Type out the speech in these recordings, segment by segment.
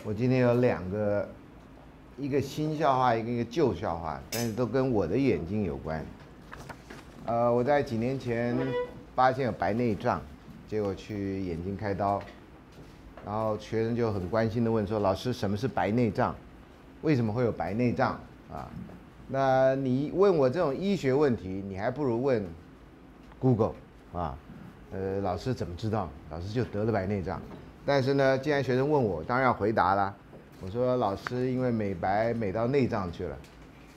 我今天有两个，一个新笑话，一个旧笑话，但是都跟我的眼睛有关。我在几年前发现有白内障，结果去眼睛开刀，然后学生就很关心的问说：“老师，什么是白内障？为什么会有白内障啊？”那你问我这种医学问题，你还不如问 Google 啊。老师怎么知道？老师就得了白内障。但是呢，既然学生问我，当然要回答啦。我说老师因为美白美到内脏去了，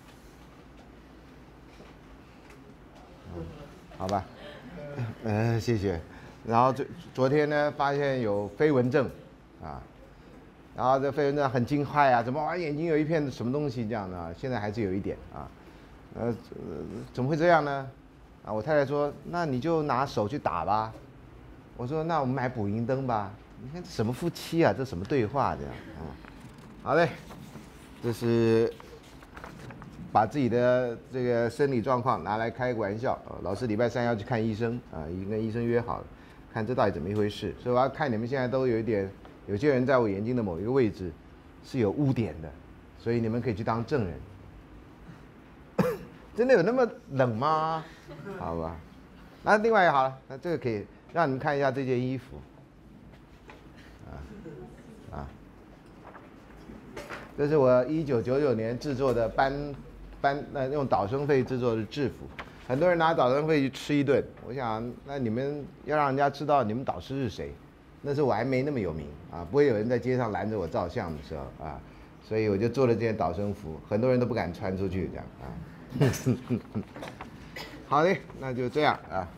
好吧，谢谢。然后昨天呢，发现有飞蚊症，啊，然后这飞蚊症很惊骇啊，怎么眼睛有一片什么东西这样的？现在还是有一点啊，怎么会这样呢？啊，我太太说，那你就拿手去打吧。我说那我们买捕蝇灯吧。你看这什么夫妻啊？这什么对话这样啊？好嘞，这是把自己的这个生理状况拿来开个玩笑。老师礼拜3要去看医生啊，已经跟医生约好了，看这到底怎么一回事。所以我要看你们现在都有一点，有些人在我眼睛的某一个位置是有污点的，所以你们可以去当证人。真的有那么冷吗？好吧，那另外好了，那这个可以让你们看一下这件衣服。这是我1999年制作的用导生费制作的制服，很多人拿导生费去吃一顿。我想，那你们要让人家知道你们导师是谁，那时候我还没那么有名啊，不会有人在街上拦着我照相的时候啊，所以我就做了这件导生服，很多人都不敢穿出去这样啊。好嘞，那就这样啊。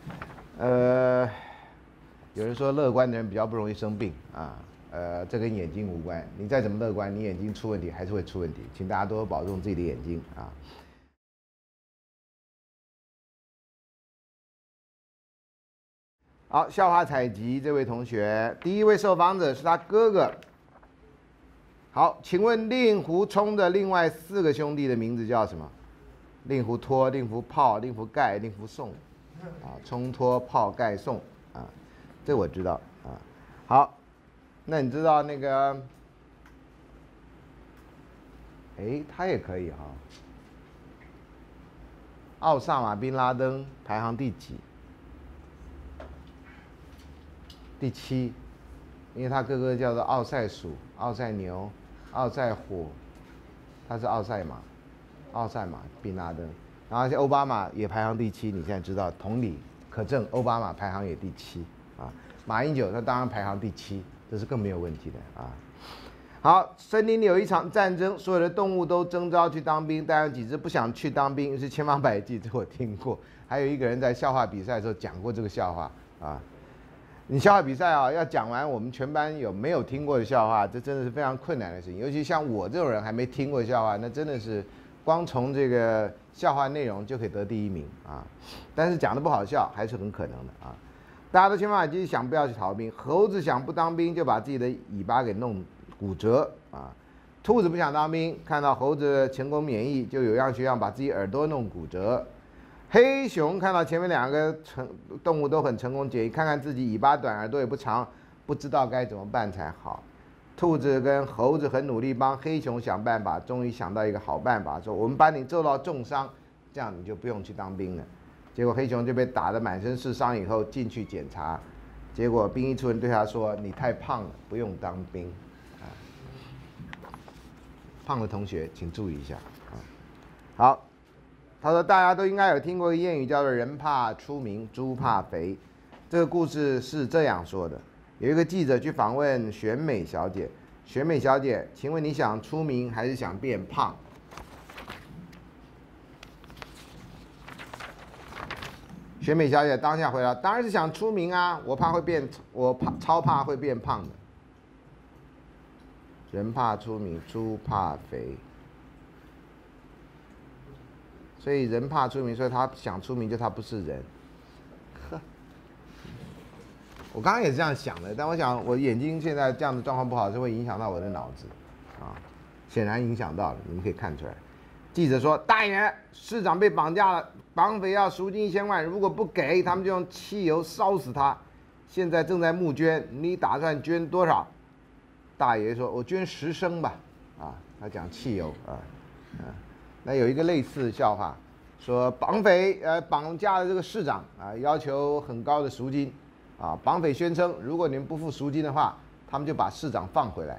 有人说乐观的人比较不容易生病啊。这跟眼睛无关，你再怎么乐观，你眼睛出问题还是会出问题，请大家多保重自己的眼睛啊。好，笑话采集，这位同学，第一位受访者是他哥哥。好，请问令狐冲的另外4个兄弟的名字叫什么？令狐托、令狐泡、令狐盖、令狐宋。啊，冲、托、泡、盖、宋。啊，这我知道啊。好。那你知道那个？他也可以哈。奥萨马宾拉登排行第几？第7，因为他哥哥叫做奥赛鼠、奥赛牛、奥赛虎，他是奥赛马宾拉登。然后奥巴马也排行第7，你现在知道，同理可证，奥巴马排行也第7啊。马英九他当然排行第7。这是更没有问题的啊。好，森林里有一场战争，所有的动物都征召去当兵，但有几只不想去当兵，于是千方百计。这我听过。还有一个人在笑话比赛的时候讲过这个笑话啊。你笑话比赛啊，要讲完我们全班有没有听过的笑话，这真的是非常困难的事情。尤其像我这种人还没听过笑话，那真的是光从这个笑话内容就可以得第1名啊。但是讲的不好笑，还是很可能的啊。大家都千方百计想不要去逃兵，猴子想不当兵就把自己的尾巴给弄骨折啊，兔子不想当兵，看到猴子成功免疫，就有样学样把自己耳朵弄骨折。黑熊看到前面2个动物都很成功解疫，看看自己尾巴短耳朵也不长，不知道该怎么办才好。兔子跟猴子很努力帮黑熊想办法，终于想到一个好办法，说我们把你揍到重伤，这样你就不用去当兵了。结果黑熊就被打得满身是伤，以后进去检查，结果兵役处人对他说：“你太胖了，不用当兵。”啊，胖的同学请注意一下啊。好，他说大家都应该有听过一个谚语，叫做“人怕出名，猪怕肥”。这个故事是这样说的：有一个记者去访问选美小姐，选美小姐，请问你想出名还是想变胖？选美小姐当下回答：“当然是想出名啊，我超怕会变胖的。人怕出名，猪怕肥。所以人怕出名，所以他想出名，就他不是人。呵，我刚刚也是这样想的，但我想我眼睛现在这样的状况不好，是会影响到我的脑子，啊，显然影响到了，你们可以看出来。”记者说：“大爷，市长被绑架了，绑匪要赎金1000万，如果不给，他们就用汽油烧死他。现在正在募捐，你打算捐多少？” 大爷说我捐10升吧，啊，他讲汽油那有一个类似的笑话，说绑匪绑架了这个市长啊，要求很高的赎金，啊，绑匪宣称如果你们不付赎金的话，他们就把市长放回来。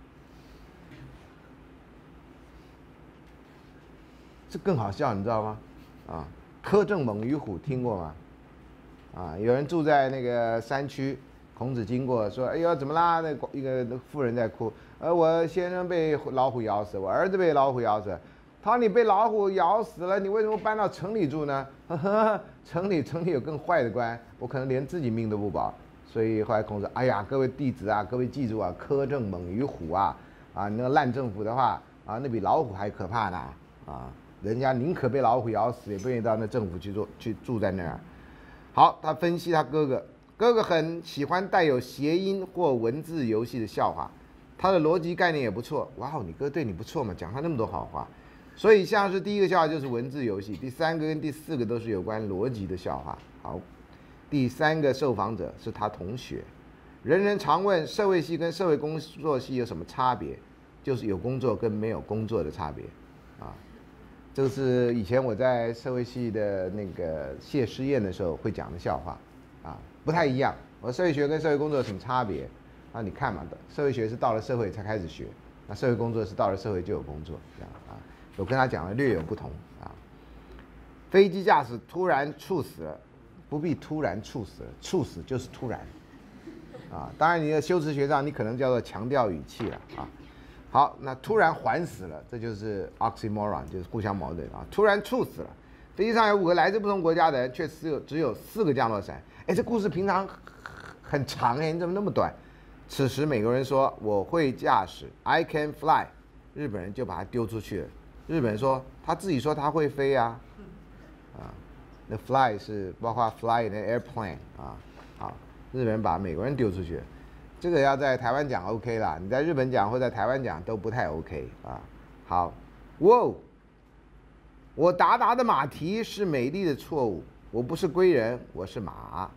这更好笑，你知道吗？啊，苛政猛于虎，听过吗？啊，有人住在那个山区，孔子经过说：“哎呦，怎么啦？”那一个妇人在哭，我先生被老虎咬死，我儿子被老虎咬死。他说：“你被老虎咬死了，你为什么搬到城里住呢？”呵呵，城里有更坏的官，我可能连自己命都不保。所以后来孔子，哎呀，各位弟子啊，各位记住啊，苛政猛于虎啊！啊，你那个烂政府的话啊，那比老虎还可怕呢！啊，人家宁可被老虎咬死，也不愿意到那政府去住在那儿。好，他分析他哥哥很喜欢带有谐音或文字游戏的笑话，他的逻辑概念也不错。哇哦，你哥对你不错嘛，讲他那么多好话。所以像是第一个笑话就是文字游戏，第3个跟第4个都是有关逻辑的笑话。好，第3个受访者是他同学，人人常问社会系跟社会工作系有什么差别，就是有工作跟没有工作的差别啊。这个是以前我在社会系的那个谢师宴的时候会讲的笑话啊，不太一样。我社会学跟社会工作有什么差别？啊，你看嘛，社会学是到了社会才开始学，那社会工作是到了社会就有工作，这样啊。我跟他讲的略有不同啊。飞机驾驶突然猝死了，不必突然猝死了，猝死就是突然啊。当然你的修辞学上你可能叫做强调语气了啊。好，那突然缓死了，这就是 oxymoron， 就是互相矛盾啊。突然猝死了，飞机上有5个来自不同国家的人，却只有4个降落伞。哎，这故事平常很长哎，你怎么那么短？此时美国人说我会驾驶 ，I can fly， 日本人就把它丢出去了。日本人说他自己说他会飞啊，那 fly 是包括 fly 的 airplane 啊，好，日本人把美国人丢出去了。这个要在台湾讲 OK 啦，你在日本讲或在台湾讲都不太 OK 啊。好，哇，我达达的马蹄是美丽的错误，我不是归人，我是马。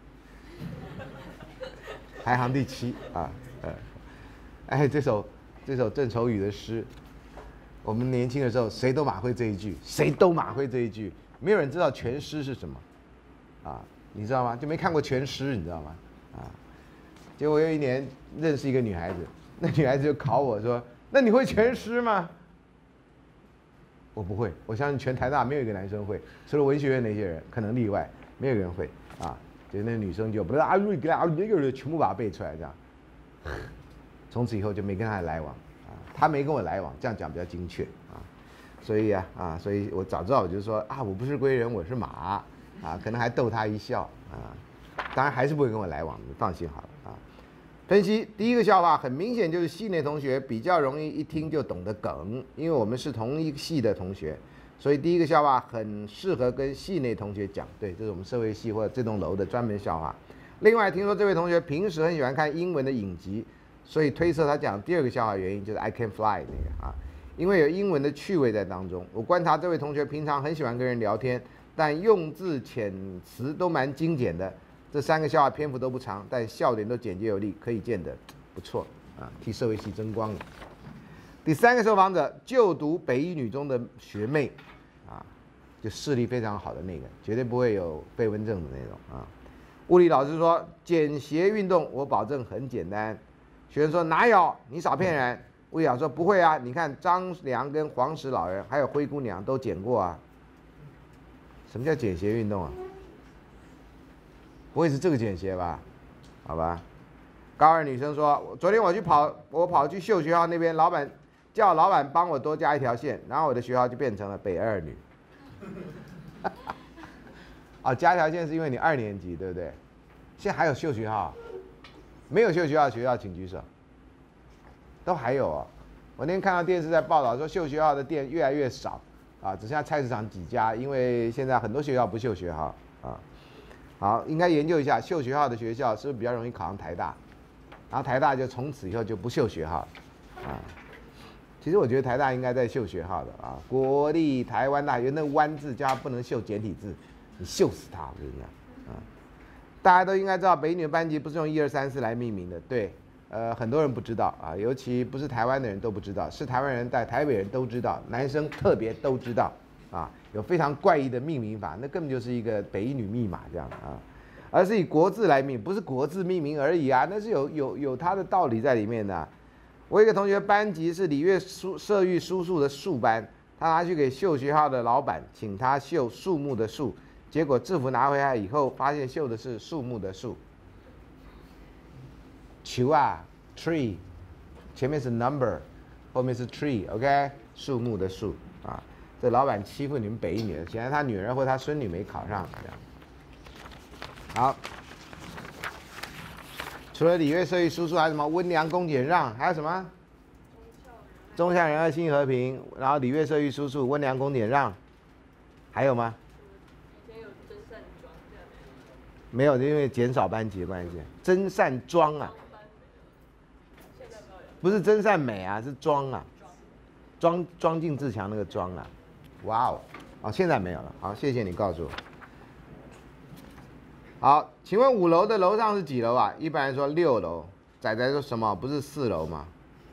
排行第7啊，哎，这首郑愁予的诗，我们年轻的时候谁都马会这一句，没有人知道全诗是什么，啊，你知道吗？就没看过全诗，你知道吗？啊。结果有一年认识一个女孩子，那女孩子就考我说：“那你会全诗吗？”我不会，我相信全台大没有一个男生会，除了文学院那些人可能例外，没有人会啊。就那女生就不是啊，全部把它背出来这样。从此以后就没跟她来往啊，她没跟我来往，这样讲比较精确啊。所以所以我早知道我就说啊，我不是归人，我是马啊，可能还逗她一笑啊。当然还是不会跟我来往，你放心好了啊。分析第一个笑话，很明显就是系内同学比较容易一听就懂得梗，因为我们是同一系的同学，所以第一个笑话很适合跟系内同学讲。对，这是我们社会系或者这栋楼的专门笑话。另外，听说这位同学平时很喜欢看英文的影集，所以推测他讲第2个笑话原因就是 I can fly 那个啊，因为有英文的趣味在当中。我观察这位同学平常很喜欢跟人聊天，但用字遣词都蛮精简的。这3个笑话篇幅都不长，但笑点都简洁有力，可以见得不错啊，替社会系争光了。第3个受访者就读北一女中的学妹，啊，就视力非常好的那个，绝对不会有飞蚊症的那种啊。物理老师说简谐运动，我保证很简单。学生说哪有？你少骗人。物理老师说不会啊，你看张良跟黄石老人还有灰姑娘都简过啊。什么叫简谐运动啊？不会是这个简谐吧？好吧。高2女生说，昨天我跑去秀学号那边，叫老板帮我多加一条线，然后我的学号就变成了北2女。啊，加一条线是因为你2年级，对不对？现在还有秀学号？没有秀学号的学校请举手。都还有哦。我那天看到电视在报道说，秀学号的店越来越少啊，只剩下菜市场几家，因为现在很多学校不秀学号啊。好，应该研究一下秀学号的学校是不是比较容易考上台大，然后台大就从此以后就不秀学号啊。其实我觉得台大应该在秀学号的啊，国立台湾大学那湾字叫它不能秀简体字，你秀死它，我跟你讲啊。大家都应该知道北一女班级不是用1、2、3、4来命名的，对， 很多人不知道啊，尤其不是台湾的人都不知道，是台湾人在台北人都知道，男生特别都知道啊，有非常怪异的命名法，那根本就是一个北一女密码这样啊，而是以国字来命，不是国字命名而已啊，那是有它的道理在里面的啊。我有一个同学班级是礼乐射御书数的数班，他拿去给绣学校的老板，请他绣树木的树，结果制服拿回来以后，发现绣的是树木的树。球啊 ，tree， 前面是 number， 后面是 tree，OK， 树木的树啊。这老板欺负你们北一女的，显然他女儿或他孙女没考上这样。好，除了礼乐射御书数，还有什么温良恭俭让，还有什么？忠孝仁爱心和平，然后礼乐射御书数，温良恭俭让，还有吗？ 以前有真善庄这样。 没有，因为减少班级的关系。真善庄啊，不是真善美啊，是庄啊，庄敬自强那个庄啊。哇哦，哦，现在没有了。好，谢谢你告诉我。好，请问5楼的楼上是几楼啊？一般人说6楼，仔仔说什么？不是4楼吗？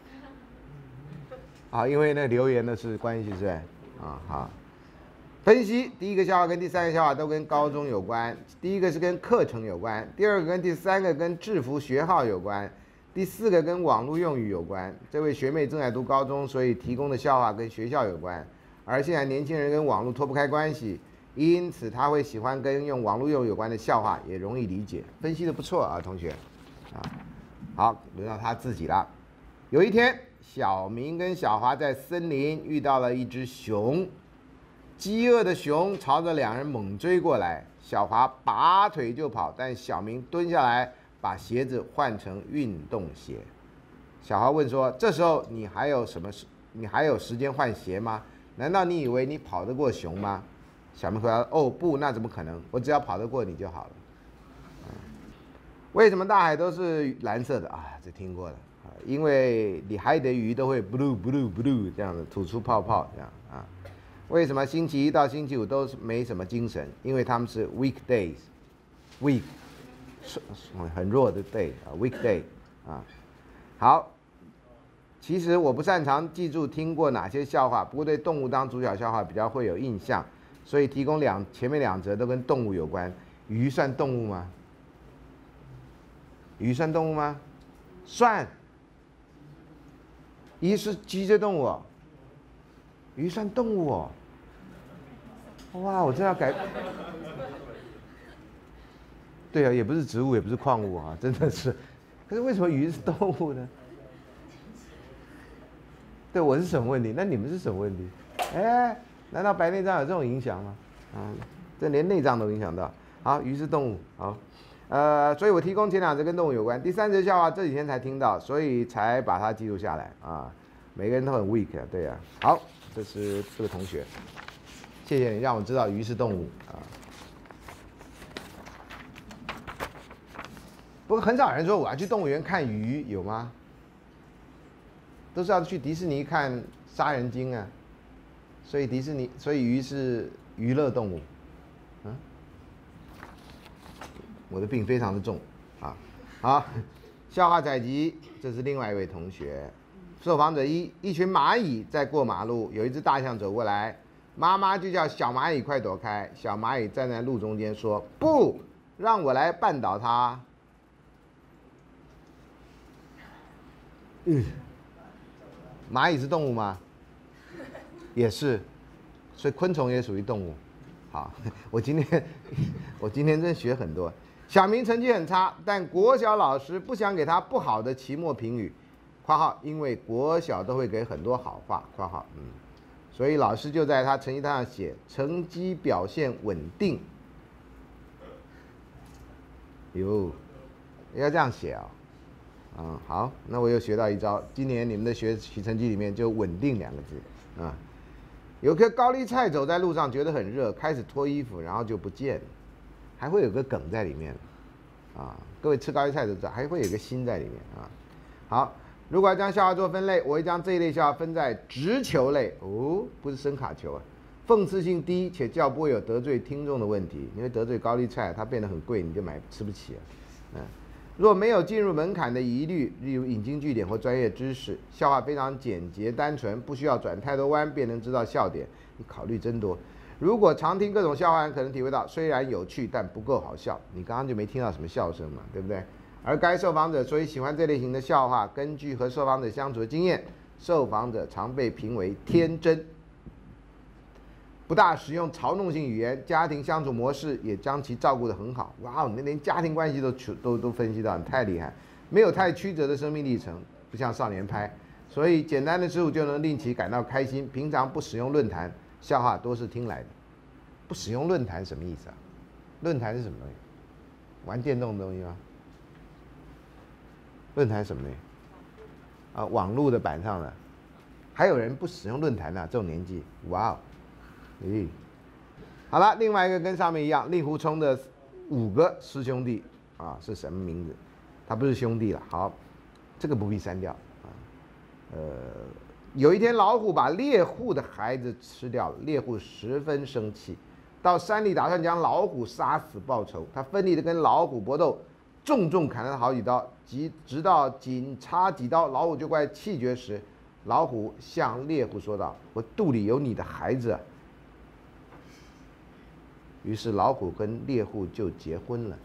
好，因为那留言的是关系是不是？啊，好。分析第一个笑话跟第3个笑话都跟高中有关，第一个是跟课程有关，第2个跟第3个跟制服学号有关，第4个跟网络用语有关。这位学妹正在读高中，所以提供的笑话跟学校有关，而现在年轻人跟网络脱不开关系，因此他会喜欢跟用网络用语有关的笑话，也容易理解。分析的不错啊，同学。啊，好，轮到他自己了。有一天，小明跟小华在森林遇到了一只熊，饥饿的熊朝着2人猛追过来，小华拔腿就跑，但小明蹲下来把鞋子换成运动鞋。小华问说：“这时候你还有时间换鞋吗？难道你以为你跑得过熊吗？”小明回答：“哦不，那怎么可能？我只要跑得过你就好了。”为什么大海都是蓝色的啊？这听过了啊，因为你海里的鱼都会 blue blue blue 这样子吐出泡泡这样啊。为什么星期1到星期5都没什么精神？因为他们是 weekdays，week 很弱的 day 啊 weekday 啊。好，其实我不擅长记住听过哪些笑话，不过对动物当主角笑话比较会有印象，所以提供前面2则都跟动物有关。鱼算动物吗？鱼算动物吗？算。鱼是脊椎动物哦。鱼算动物哦。哇，我真要改。对啊，也不是植物，也不是矿物啊，真的是。可是为什么鱼是动物呢？对，我是什么问题？那你们是什么问题？哎，难道白内障有这种影响吗？啊，这连内脏都影响到。好，鱼是动物。好。所以我提供前2则跟动物有关，第3则笑话这几天才听到，所以才把它记录下来啊。每个人都很 weak， 对啊。好，这是这个同学，谢谢你让我知道鱼是动物啊。不过很少人说我要去动物园看鱼，有吗？都是要去迪士尼看杀人鲸啊，所以鱼是娱乐动物，嗯。我的病非常的重，啊，好，笑话采集，这是另外一位同学。受访者1：一群蚂蚁在过马路，有一只大象走过来，妈妈就叫小蚂蚁快躲开。小蚂蚁站在路中间说：“不，让我来绊倒它。”蚂蚁是动物吗？也是，所以昆虫也属于动物。好，我今天真学很多。小明成绩很差，但国小老师不想给他不好的期末评语（括号因为国小都会给很多好话）（括号所以老师就在他成绩单上写成绩表现稳定。哟，要这样写啊。好，那我又学到一招，今年你们的学习成绩里面就稳定2个字啊。有颗高丽菜走在路上，觉得很热，开始脱衣服，然后就不见了。还会有个梗在里面，啊，各位吃高丽菜都知道，还会有个心在里面啊。好，如果要将笑话做分类，我会将这一类笑话分在直球类哦，不是声卡球啊，讽刺性低且较不会有得罪听众的问题，因为得罪高丽菜它变得很贵，你就吃不起啊。 若没有进入门槛的疑虑，例如引经据典或专业知识，笑话非常简洁单纯，不需要转太多弯便能知道笑点。你考虑真多。如果常听各种笑话，可能体会到虽然有趣，但不够好笑。你刚刚就没听到什么笑声嘛，对不对？而该受访者所以喜欢这类型的笑话，根据和受访者相处的经验，受访者常被评为天真，不大使用嘲弄性语言，家庭相处模式也将其照顾得很好。哇，你连家庭关系都分析到，你太厉害。没有太曲折的生命历程，不像少年派，所以简单的事物就能令其感到开心。平常不使用论坛，笑话都是听来的。不使用论坛什么意思啊？论坛是什么东西？玩电动的东西吗？论坛什么东西？啊，网络的板上的。还有人不使用论坛啊？这种年纪，哇哦！咦，好了，另外一个跟上面一样，令狐冲的5个师兄弟啊是什么名字？他不是兄弟了。好，这个不必删掉啊。有一天老虎把猎户的孩子吃掉了，猎户十分生气，到山里打算将老虎杀死报仇。他奋力的跟老虎搏斗，重重砍了好几刀，直到仅差几刀，老虎就快气绝时，老虎向猎户说道：“我肚里有你的孩子。”于是老虎跟猎户就结婚了。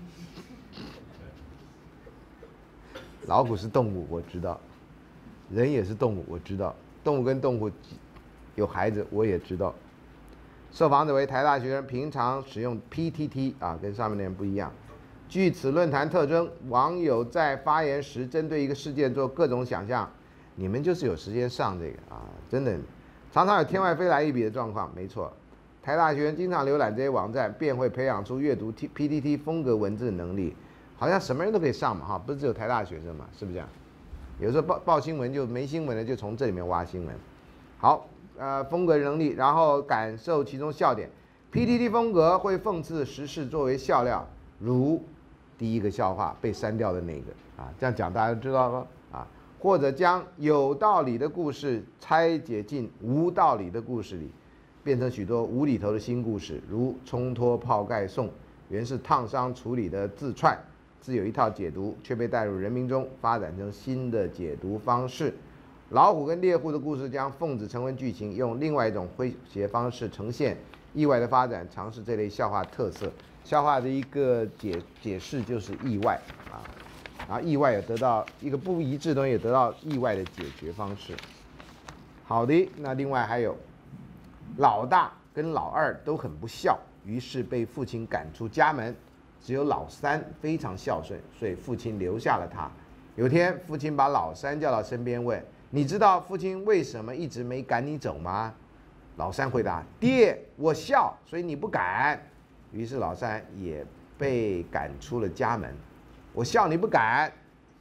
老虎是动物，我知道；人也是动物，我知道。动物跟动物有孩子，我也知道。受访者为台大学生，平常使用 PTT 啊，跟上面的人不一样。据此论坛特征，网友在发言时针对一个事件做各种想象。你们就是有时间上这个啊，真的，常常有天外飞来一笔的状况。没错。台大学生经常浏览这些网站，便会培养出阅读 PTT 风格文字的能力。好像什么人都可以上嘛，哈，不是只有台大学生嘛，是不是这样？有时候报新闻就没新闻了，就从这里面挖新闻。好，风格能力，然后感受其中笑点。PTT 风格会讽刺时事作为笑料，如第一个笑话被删掉的那个啊，这样讲大家都知道了啊。或者将有道理的故事拆解进无道理的故事里。变成许多无厘头的新故事，如冲脱泡盖送，原是烫伤处理的字串，自有一套解读，却被带入人民中，发展成新的解读方式。老虎跟猎户的故事将奉子成婚剧情用另外一种诙谐方式呈现，意外的发展，尝试这类笑话特色。笑话的一个解释就是意外啊，然后意外也得到一个不一致的东西，也得到意外的解决方式。好的，那另外还有。老大跟老二都很不孝，于是被父亲赶出家门。只有老三非常孝顺，所以父亲留下了他。有天，父亲把老三叫到身边问：“你知道父亲为什么一直没赶你走吗？”老三回答：“爹，我孝，所以你不赶。”于是老三也被赶出了家门。我孝你不赶，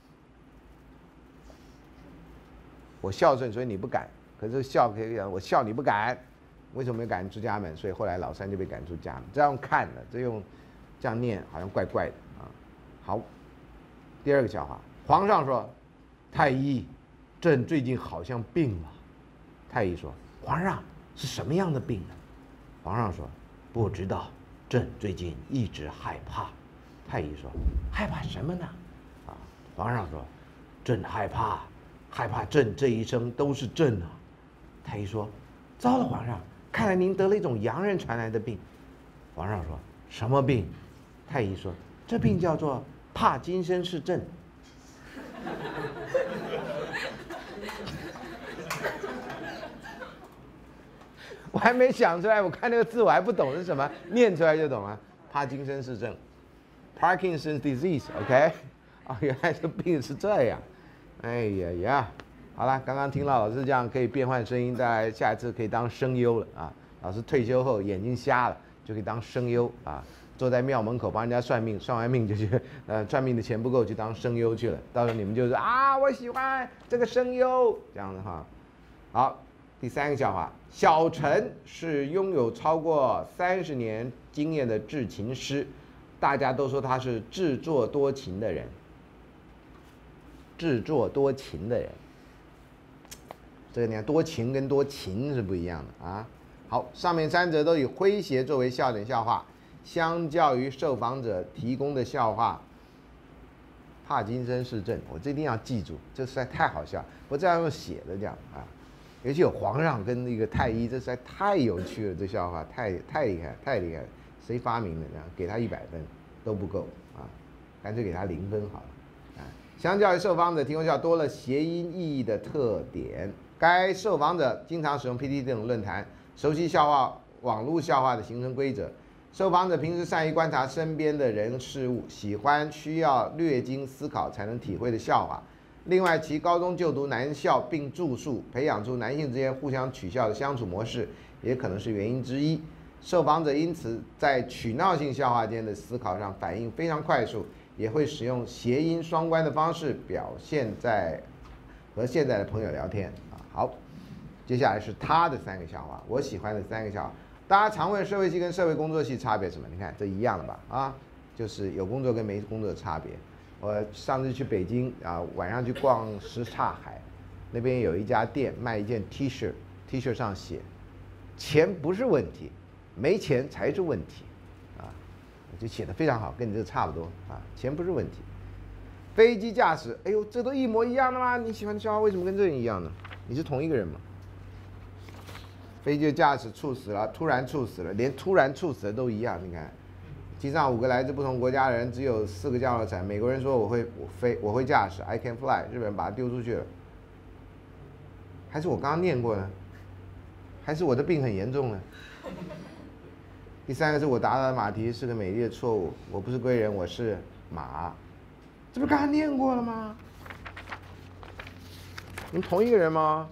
我孝顺所以你不赶。可是孝可以讲我孝你不赶。为什么没赶出家门？所以后来老三就被赶出家门。这样看了，这样念好像怪怪的啊。好，第二个笑话，皇上说：“太医，朕最近好像病了。”太医说：“皇上是什么样的病呢？”皇上说：“不知道，朕最近一直害怕。”太医说：“害怕什么呢？”啊，皇上说：“朕害怕朕这一生都是朕啊。”太医说：“糟了，皇上。”看来您得了一种洋人传来的病。皇上说：“什么病？”太医说：“这病叫做帕金森氏症。”我还没想出来，我看那个字我还不懂是什么，念出来就懂了。帕金森氏症 ，Parkinson's disease，OK？ 啊，原来这病是这样。哎呀呀！好了，刚刚听到老师这样可以变换声音，大家下一次可以当声优了啊！老师退休后眼睛瞎了，就可以当声优啊，坐在庙门口帮人家算命，算完命就去算命的钱不够，去当声优去了。到时候你们就是啊，我喜欢这个声优这样的哈。好，第三个笑话，小陈是拥有超过30年经验的制琴师，大家都说他是自作多情的人。自作多情的人。这个你看，多情跟多情是不一样的啊。好，上面3则都以诙谐作为笑点笑话，相较于受访者提供的笑话， 帕金森氏症，我这一定要记住，这实在太好笑。我这样用写的这样啊，尤其有皇上跟那个太医，这实在太有趣了，这笑话太厉害，太厉害了。谁发明的这样？给他100分都不够啊，干脆给他0分好了。啊，相较于受访者提供笑多了谐音意义的特点，该受访者经常使用 PTT 等论坛，熟悉笑话、网络笑话的形成规则。受访者平时善于观察身边的人事物，喜欢需要略经思考才能体会的笑话。另外，其高中就读男校并住宿，培养出男性之间互相取笑的相处模式，也可能是原因之一。受访者因此在取闹性笑话间的思考上反应非常快速，也会使用谐音双关的方式表现在和现在的朋友聊天啊。好，接下来是他的3个笑话，我喜欢的3个笑话。大家常问社会系跟社会工作系差别什么？你看这一样的吧？啊，就是有工作跟没工作的差别。我上次去北京啊，晚上去逛什刹海，那边有一家店卖一件 T 恤上写“钱不是问题，没钱才是问题”，啊，就写得非常好，跟你这个差不多啊，钱不是问题。飞机驾驶，哎呦，这都一模一样的吗？你喜欢的笑话为什么跟这人一样呢？你是同一个人吗？飞机驾驶猝死了，突然猝死了，连突然猝死的都一样。你看，机上5个来自不同国家的人，只有4个降落伞。美国人说我会驾驶 ，I can fly。日本人把他丢出去了。还是我刚刚念过呢？还是我的病很严重呢？第3个是我达到的马蹄是个美丽的错误，我不是归人，我是马。这不是刚刚念过了吗？你们同一个人吗？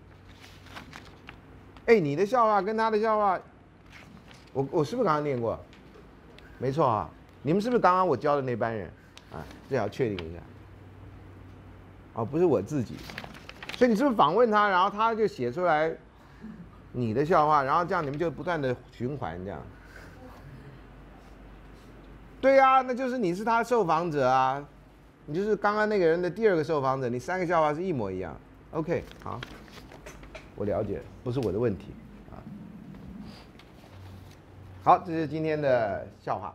哎，你的笑话跟他的笑话，我是不是刚刚念过？没错啊，你们是不是刚刚我教的那班人？啊，最好确定一下。哦，不是我自己，所以你是不是访问他，然后他就写出来你的笑话，然后这样你们就不断的循环这样？对啊，那就是你是他的受访者啊，你就是刚刚那个人的第2个受访者，你3个笑话是一模一样。OK， 好。我了解，不是我的问题啊。好，这是今天的笑话。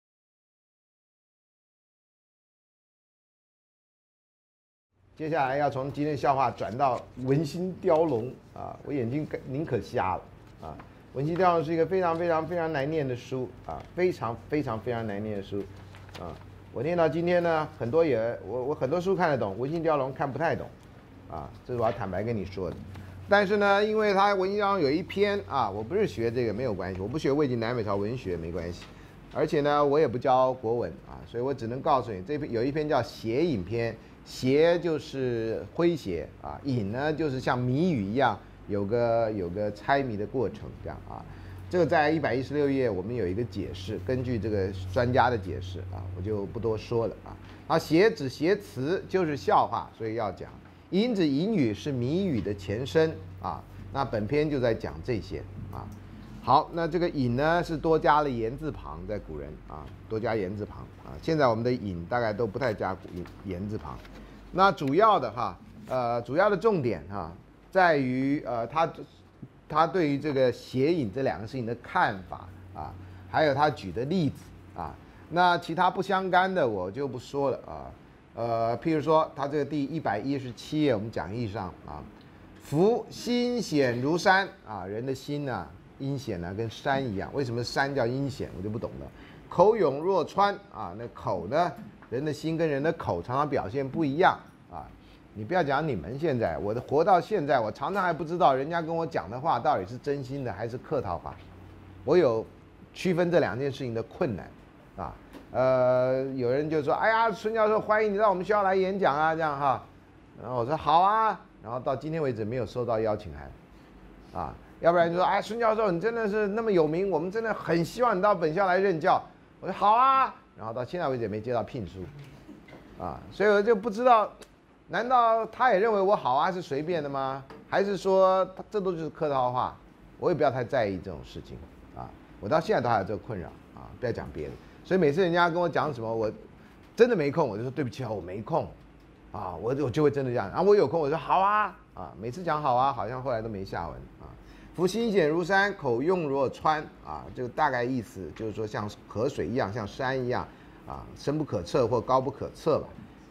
接下来要从今天的笑话转到《文心雕龙》啊，我眼睛宁可瞎了啊。《文心雕龙》是一个非常难念的书啊，非常难念的书啊。我念到今天呢，很多我很多书看得懂，《文心雕龙》看不太懂啊，这是我要坦白跟你说的。但是呢，因为他文心雕龙有一篇啊，我不是学这个没有关系，我不学魏晋南北朝文学没关系，而且呢，我也不教国文啊，所以我只能告诉你，这篇有一篇叫谐隐篇，谐就是诙谐啊，隐呢就是像谜语一样，有个猜谜的过程这样啊。这个在116页我们有一个解释，根据这个专家的解释啊，我就不多说了啊。啊，谐指谐词，就是笑话，所以要讲。隐指隐语是谜语的前身啊，那本篇就在讲这些啊。好，那这个隐呢是多加了言字旁，在古人啊多加言字旁啊。现在我们的隐大概都不太加言字旁。那主要的主要的重点在于他对于这个谐隐这2个事情的看法啊，还有他举的例子啊。那其他不相干的我就不说了啊。譬如说，他这个第117页，我们讲义上啊，夫心险如山啊，人的心呢，阴险呢，跟山一样。为什么山叫阴险，我就不懂了。口涌若川啊，那口呢，人的心跟人的口常常表现不一样啊。你不要讲你们现在，我活到现在，我常常还不知道人家跟我讲的话到底是真心的还是客套话，我有区分这2件事情的困难啊。有人就说，哎呀，孙教授欢迎你到我们学校来演讲啊，这样哈。然后我说好啊，然后到今天为止没有收到邀请函，啊，要不然就说，哎，孙教授你真的是那么有名，我们真的很希望你到本校来任教。我说好啊，然后到现在为止也没接到聘书，啊，所以我就不知道，难道他也认为我好啊是随便的吗？还是说这都是客套话？我也不要太在意这种事情啊，我到现在都还有这个困扰啊，不要讲别的。所以每次人家跟我讲什么，我真的没空，我就说对不起啊，我没空，啊，我就会真的这样。然后我有空，我说好啊，啊，每次讲好啊，好像后来都没下文啊。夫心险如山，口涌若川啊，这个大概意思就是说像河水一样，像山一样啊，深不可测或高不可测吧。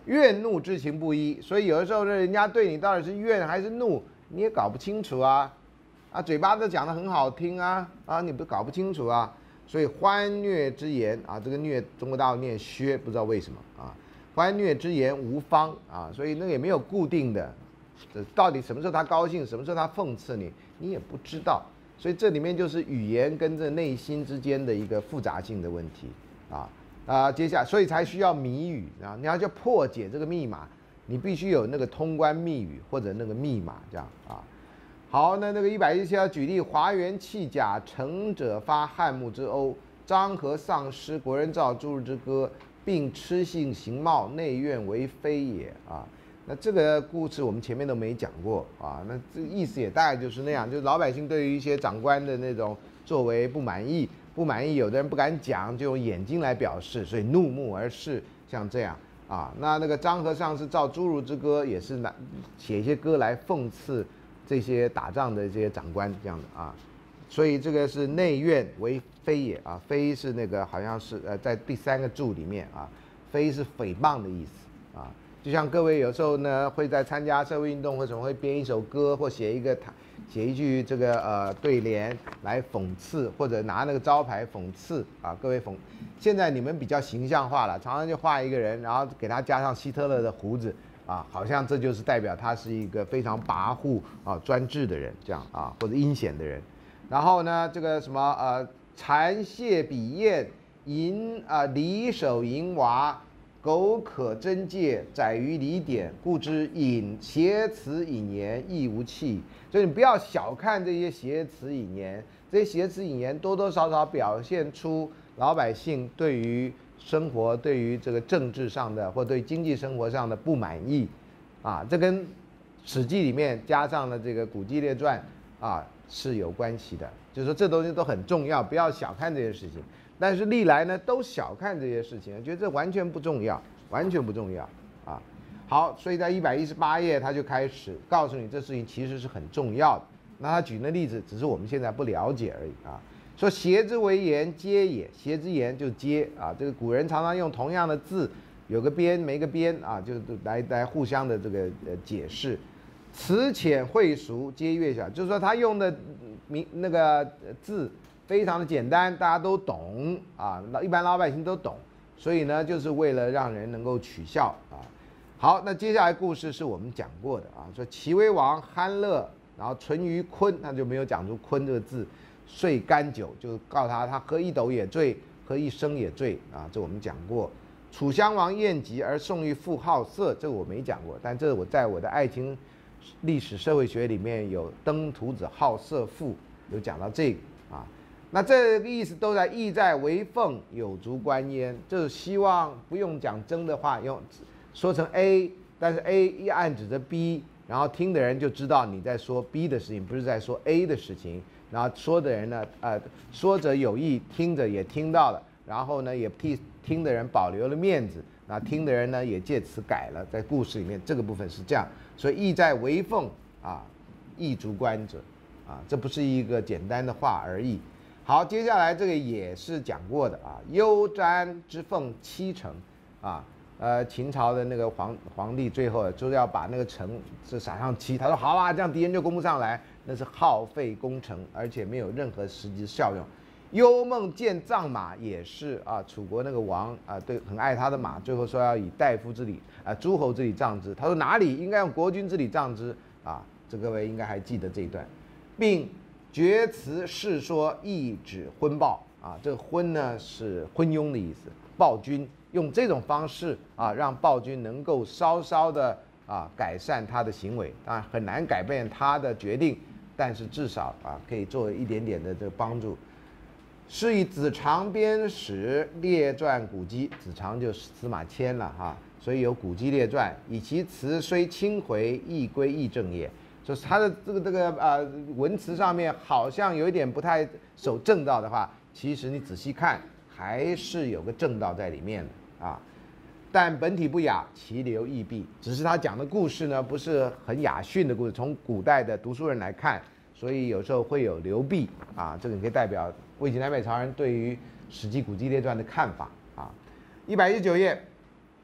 怨怒之情不一，所以有的时候呢，人家对你到底是怨还是怒，你也搞不清楚啊。嘴巴都讲得很好听啊，你不搞不清楚啊。所以欢谑之言啊，这个谑中国大陆念薛，不知道为什么啊。欢谑之言无方啊，所以那个也没有固定的，到底什么时候他高兴，什么时候他讽刺你，你也不知道。所以这里面就是语言跟这内心之间的一个复杂性的问题接下来所以才需要谜语啊，你要去破解这个密码，你必须有那个通关密语或者那个密码这样啊。好，那个117要举例，华元弃甲，成者发汉穆之殴，张合丧师，国人造诸日之歌，并痴性形貌，内怨为非也啊。那这个故事我们前面都没讲过啊，那这个意思也大概就是那样，就是老百姓对于一些长官的那种作为不满意，有的人不敢讲，就用眼睛来表示，所以怒目而视，像这样啊。那个张和尚是造诸儒之歌，也是写一些歌来讽刺这些打仗的这些长官这样的啊。所以这个是内怨为非也啊，非是那个好像是在第3个注里面啊，非是诽谤的意思啊。就像各位有时候呢会在参加社会运动或什么会编一首歌或写一句这个对联来讽刺，或者拿那个招牌讽刺啊。各位现在你们比较形象化了，常常就画一个人，然后给他加上希特勒的胡子啊，好像这就是代表他是一个非常跋扈专制的人这样啊，或者阴险的人。然后呢这个什么蚕蟹比燕，离手淫娃，苟可真戒，载于礼典，故之挟词引言，亦无弃。所以你不要小看这些挟词引言，这些挟词引言多多少少表现出老百姓对于生活、对于这个政治上的或对经济生活上的不满意啊。这跟《史记》里面加上了这个《古籍列传》是有关系的。就是说这东西都很重要，不要小看这些事情。但是历来呢都小看这些事情，觉得这完全不重要，完全不重要啊。好，所以在118页他就开始告诉你这事情其实是很重要的。那他举的例子只是我们现在不了解而已啊。说挟之为言，接也，挟之言就接啊。这个古人常常用同样的字，有个边没个边啊，就来互相的这个解释。词浅会熟，皆悦晓，就是说他用的那个字非常的简单，大家都懂啊，一般老百姓都懂，所以呢，就是为了让人能够取笑啊。好，那接下来故事是我们讲过的啊，说齐威王酣乐，然后存于鲲，他就没有讲出鲲这个字，遂甘酒，就告他喝一斗也醉，喝一升也醉啊，这我们讲过。楚襄王厌疾而送于妇好色，这个我没讲过，但这我在我的爱情历史社会学里面有登徒子好色赋，有讲到这个啊。那这个意思都在意在为凤有足观焉，就是希望不用讲真的话，说成 A， 但是 A 一暗指着 B， 然后听的人就知道你在说 B 的事情，不是在说 A 的事情。然后说的人呢，说者有意，听者也听到了，然后呢也替听的人保留了面子，那听的人呢也借此改了，在故事里面这个部分是这样，所以意在为凤亦足观者这不是一个简单的话而已。好，接下来这个也是讲过的幽瞻之凤7城秦朝的那个皇帝最后就是要把那个城是撒上漆，他说好啊，这样敌人就攻不上来，那是耗费工程，而且没有任何实际效用。幽梦见藏马也是楚国那个王对，很爱他的马，最后说要以大夫之礼诸侯之礼葬之，他说哪里应该用国君之礼葬之这各位应该还记得这一段，并厥词世说意指昏暴这个昏呢是昏庸的意思，暴君用这种方式让暴君能够稍稍的改善他的行为，当然很难改变他的决定，但是至少可以做一点点的这个帮助。是以子长编史列传古籍，子长就司马迁了所以有古籍列传，以其词虽轻回，亦归义正也。就是他的这个文词上面好像有一点不太守正道的话，其实你仔细看还是有个正道在里面的但本体不雅，其流亦弊。只是他讲的故事呢不是很雅驯的故事，从古代的读书人来看，所以有时候会有流弊这个可以代表魏晋南北朝人对于《史记·古籍列传》的看法119页，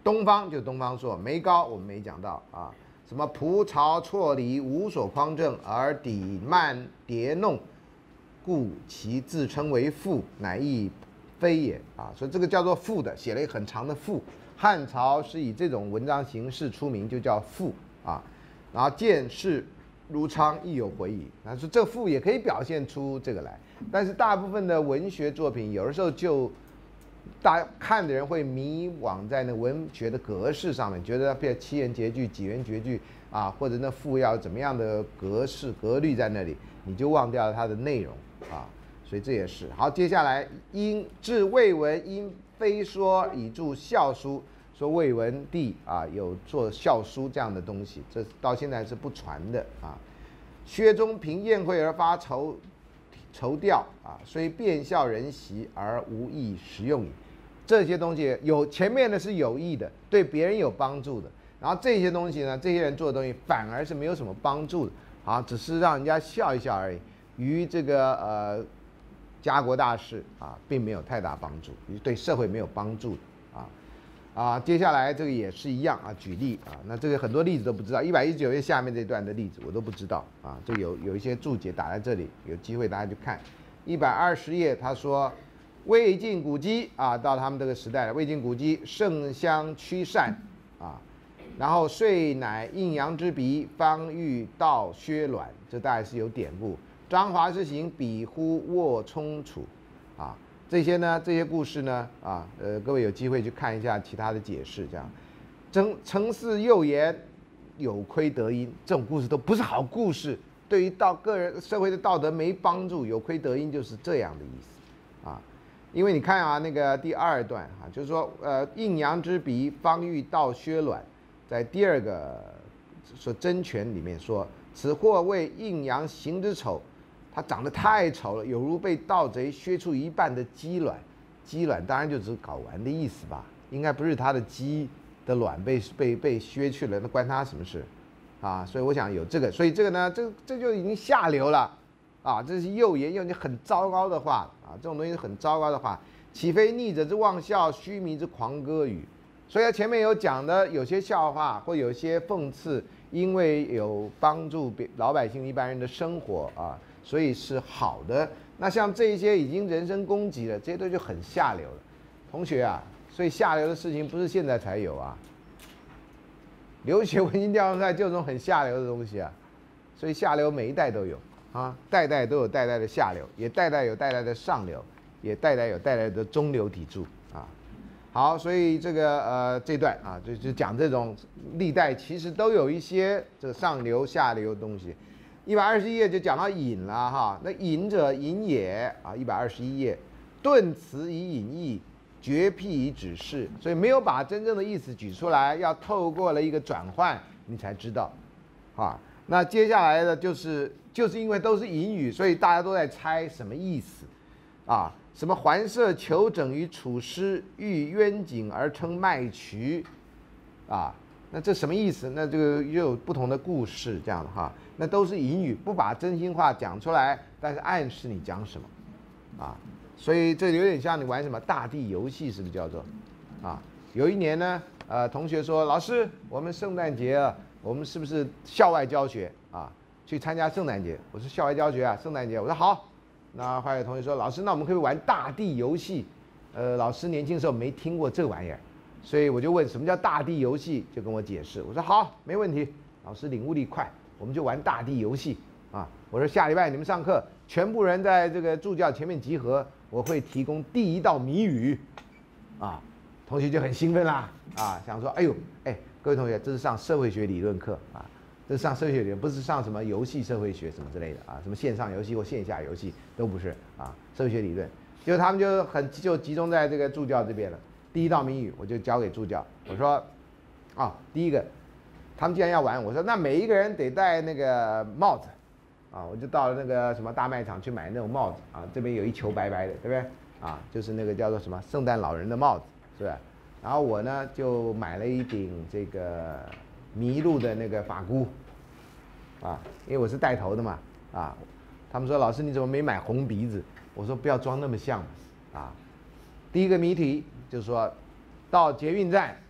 东方就东方朔，梅高我们没讲到啊。什么蒲巢错离无所匡正，而抵慢迭弄，故其自称为赋，乃亦非也啊。所以这个叫做赋的，写了一个很长的赋。汉朝是以这种文章形式出名，就叫赋啊。然后见事如昌，亦有回矣。那说这赋也可以表现出这个来，但是大部分的文学作品，有的时候就大家看的人会迷惘在那文学的格式上面，觉得比如七言绝句、几言绝句啊，或者那赋要怎么样的格式格律在那里，你就忘掉了它的内容啊。所以这也是好。接下来因至魏文，因非说以著孝书，说魏文帝啊有做孝书这样的东西，这到现在是不传的啊。薛中凭宴会而发绸调啊，虽变效人习而无益实用矣。这些东西有前面的是有益的，对别人有帮助的，然后这些东西呢，这些人做的东西反而是没有什么帮助的啊，只是让人家笑一笑而已。于这个家国大事啊，并没有太大帮助，对社会没有帮助的啊。接下来这个也是一样啊，举例啊，那这个很多例子都不知道，119页下面这段的例子我都不知道啊，这有一些注解打在这里，有机会大家去看。120页他说，魏晋古籍啊，到他们这个时代了，魏晋古籍圣相驱善啊，然后遂乃应阳之鼻，方欲道薛卵，这大概是有典故。张华之行，比乎卧冲楚啊。这些故事呢，各位有机会去看一下其他的解释，这样。程氏幼言，有亏德音，这种故事都不是好故事，对于个人社会的道德没帮助。有亏德音就是这样的意思啊。因为你看啊，那个第2段啊，就是说，应阳之鼻，方欲道薛卵，在第2个说真诠里面说，此或谓应阳行之丑。它长得太丑了，有如被盗贼削出一半的鸡卵。鸡卵当然就只是睾丸的意思吧，应该不是它的鸡的卵被削去了，那关他什么事啊？所以我想有这个，所以这个呢，这就已经下流了啊！这是诱言，用很糟糕的话啊，这种东西是很糟糕的话，岂非逆者之妄笑，虚迷之狂歌语？所以前面有讲的，有些笑话或有些讽刺，因为有帮助老百姓一般人的生活啊。所以是好的。那像这一些已经人身攻击了，这些都就很下流了。同学啊，所以下流的事情不是现在才有啊。留学文经调查赛就这种很下流的东西啊，所以下流每一代都有啊，代代都有代代的下流，也代代有代代的上流，也代代有代代的中流砥柱啊。好，所以这个这段啊，就讲这种历代其实都有一些这个上流下流的东西。121页就讲到隐了哈，那隐者隐也啊，121页，顿词以隐意，绝辟以指示，所以没有把真正的意思举出来，要透过了一个转换，你才知道，啊，那接下来的就是因为都是隐语，所以大家都在猜什么意思，啊，什么环射求整于楚师，遇渊景而称麦渠，啊。那这什么意思？那这个又有不同的故事，这样的哈，那都是隐语，不把真心话讲出来，但是暗示你讲什么，啊，所以这有点像你玩什么大地游戏，是不是叫做？啊，有一年呢，同学说，老师，我们圣诞节啊，我们是不是校外教学啊？去参加圣诞节？我说校外教学啊，圣诞节。我说好。那后来有同学说，老师，那我们可以玩大地游戏。老师年轻时候没听过这个玩意儿。所以我就问什么叫大地游戏，就跟我解释。我说好，没问题，老师领悟力快，我们就玩大地游戏啊。我说下礼拜你们上课，全部人在这个助教前面集合，我会提供第1道谜语，啊，同学就很兴奋啦，啊，想说，各位同学，这是上社会学理论课啊，这是上社会学理论，不是上什么游戏社会学什么之类的啊，什么线上游戏或线下游戏都不是啊，社会学理论，结果他们就集中在这个助教这边了。第1道谜语我就交给助教，我说，第一个，他们既然要玩，我说那每一个人得戴那个帽子，啊，我就到了那个什么大卖场去买那种帽子啊，这边有一球白白的，对不对？啊，就是那个叫做什么圣诞老人的帽子，是吧？然后我呢就买了一顶这个麋鹿的那个发箍，啊，因为我是带头的嘛，啊，他们说老师你怎么没买红鼻子？我说不要装那么像，啊，第一个谜题。就是说，到捷运站，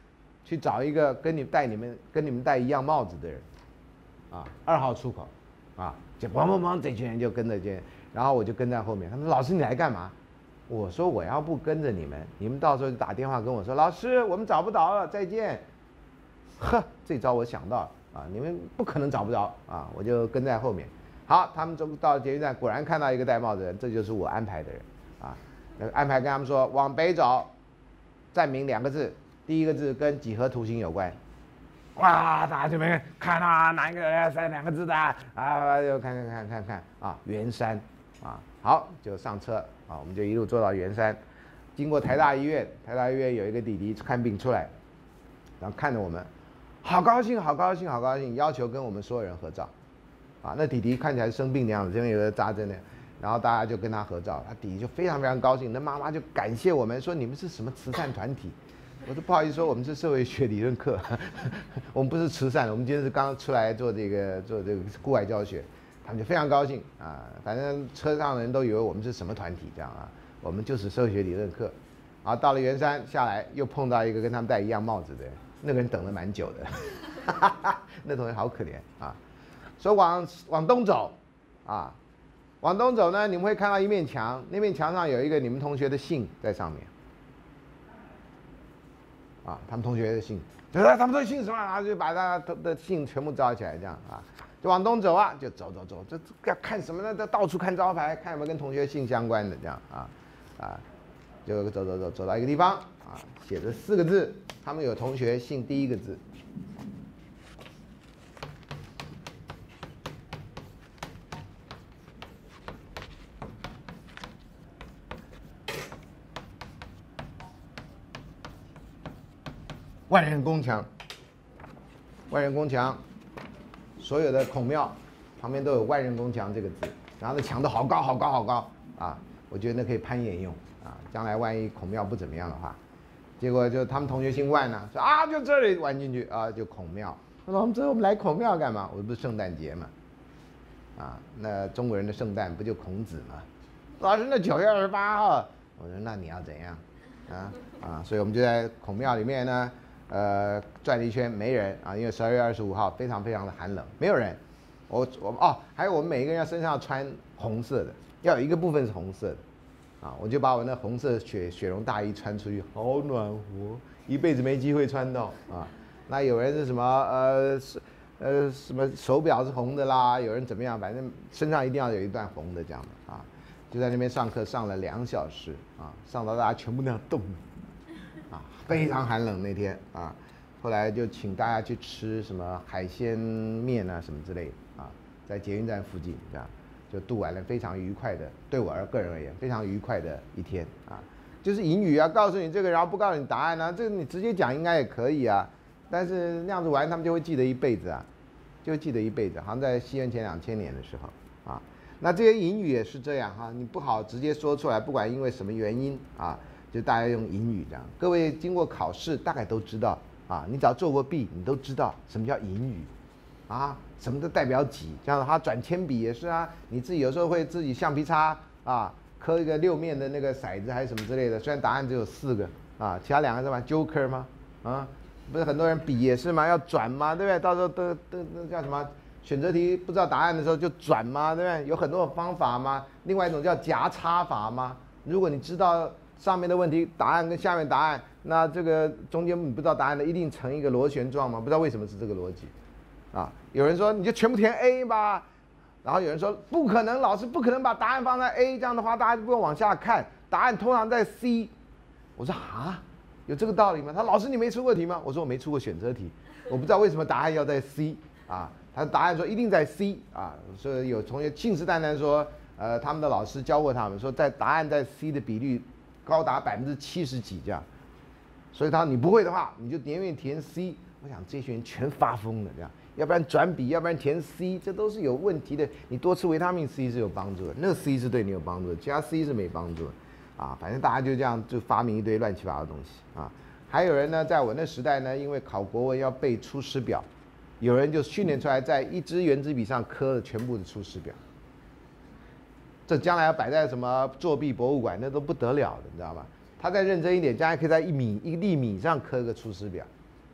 去找一个跟你们戴一样帽子的人，啊，2号出口，啊，就砰砰砰，这群人就跟着去，然后我就跟在后面。他们说老师你来干嘛？我说我要不跟着你们，你们到时候就打电话跟我说，老师我们找不着了，再见。呵，这招我想到了啊，你们不可能找不着啊，我就跟在后面。好，他们到捷运站，果然看到一个戴帽子的人，这就是我安排的人啊。安排跟他们说往北走，站明2个字，第一个字跟几何图形有关。哇，大家这边看啊，哪一个2个字的啊？就看啊，圆山啊，好就上车啊，我们就一路坐到圆山，经过台大医院，台大医院有一个弟弟看病出来，然后看着我们，好高兴，要求跟我们所有人合照，啊，那弟弟看起来生病的样子，这边有个扎针的，然后大家就跟他合照，他弟弟就非常高兴，那妈妈就感谢我们说你们是什么慈善团体。我说不好意思说，我们是社会学理论课，我们不是慈善，我们今天是刚出来做这个户外教学，他们就非常高兴啊。反正车上的人都以为我们是什么团体这样啊，我们就是社会学理论课。啊，到了圆山下来，又碰到一个跟他们戴一样帽子的人，那个人等了蛮久的，那同学好可怜啊。说往东走，啊，往东走呢，你们会看到一面墙，那面墙上有一个你们同学的姓在上面。啊，他们同学的姓，他们都姓什么？然后就把他的姓全部招起来，这样啊，就往东走啊，就走，这要看什么呢？到处看招牌，看有没有跟同学姓相关的，这样就走到一个地方啊，写着4个字，他们有同学姓第一个字。万人宫墙，所有的孔庙旁边都有万人宫墙这个字，然后那墙都好高啊！我觉得那可以攀岩用啊，将来万一孔庙不怎么样的话，结果就他们同学姓万呢，说啊就这里玩进去啊，就孔庙。他说我们来孔庙干嘛？我不是圣诞节嘛，啊，那中国人的圣诞不就孔子吗？老师那9月28号，我说那你要怎样？所以我们就在孔庙里面呢。转了一圈没人啊，因为12月25号非常的寒冷，没有人。还有我们每一个人身上要穿红色的，要有一个部分是红色的，啊，我就把我那红色雪绒大衣穿出去，好暖和，一辈子没机会穿到啊。那有人是什么什么手表是红的啦，有人怎么样，反正身上一定要有一段红的这样的啊。就在那边上课上了2小时啊，上到大家全部那样冻。非常寒冷那天啊，后来就请大家去吃什么海鲜面啊什么之类的啊，在捷运站附近这样，就度完了非常愉快的，对我个人而言非常愉快的一天啊。就是引语啊，告诉你这个，然后不告诉你答案啊，这个你直接讲应该也可以啊，但是那样子玩他们就会记得一辈子啊，好像在西元前2000年的时候啊，那这些引语也是这样哈，你不好直接说出来，不管因为什么原因啊。就大家用引语这样，各位经过考试大概都知道啊，你只要做过弊，你都知道什么叫引语，啊，什么的代表几，这样他转铅笔也是啊，你自己有时候会自己橡皮擦啊刻一个6面的那个骰子还是什么之类的，虽然答案只有4个啊，其他2个是什么 Joker 吗？啊，不是很多人笔也是吗？要转吗？对不对？到时候都叫什么选择题不知道答案的时候就转吗？对不对？有很多种方法吗？另外一种叫夹插法吗？如果你知道上面的问题答案跟下面答案，那这个中间你不知道答案的，一定成一个螺旋状吗？不知道为什么是这个逻辑，啊，有人说你就全部填 A 吧，然后有人说不可能，老师不可能把答案放在 A， 这样的话大家就不用往下看，答案通常在 C。我说啊，有这个道理吗？他说老师你没出过题吗？我说我没出过选择题，我不知道为什么答案要在 C 啊，他答案说一定在 C 啊，所以有同学信誓旦旦说，他们的老师教过他们说答案在 C 的比率高达70%几这样，所以他说你不会的话，你就宁愿填 C。我想这些人全发疯了这样，要不然转笔，要不然填 C， 这都是有问题的。你多吃维他命 C 是有帮助的，那个 C 是对你有帮助的，其他 C 是没帮助的，啊，反正大家就这样就发明一堆乱七八糟的东西啊。还有人呢，在我那时代呢，因为考国文要背出师表，有人就训练出来，在一支圆珠笔上刻了全部的出师表。这将来要摆在什么作弊博物馆，那都不得了的，你知道吗？他再认真一点，将来可以在一粒米上刻个出师表，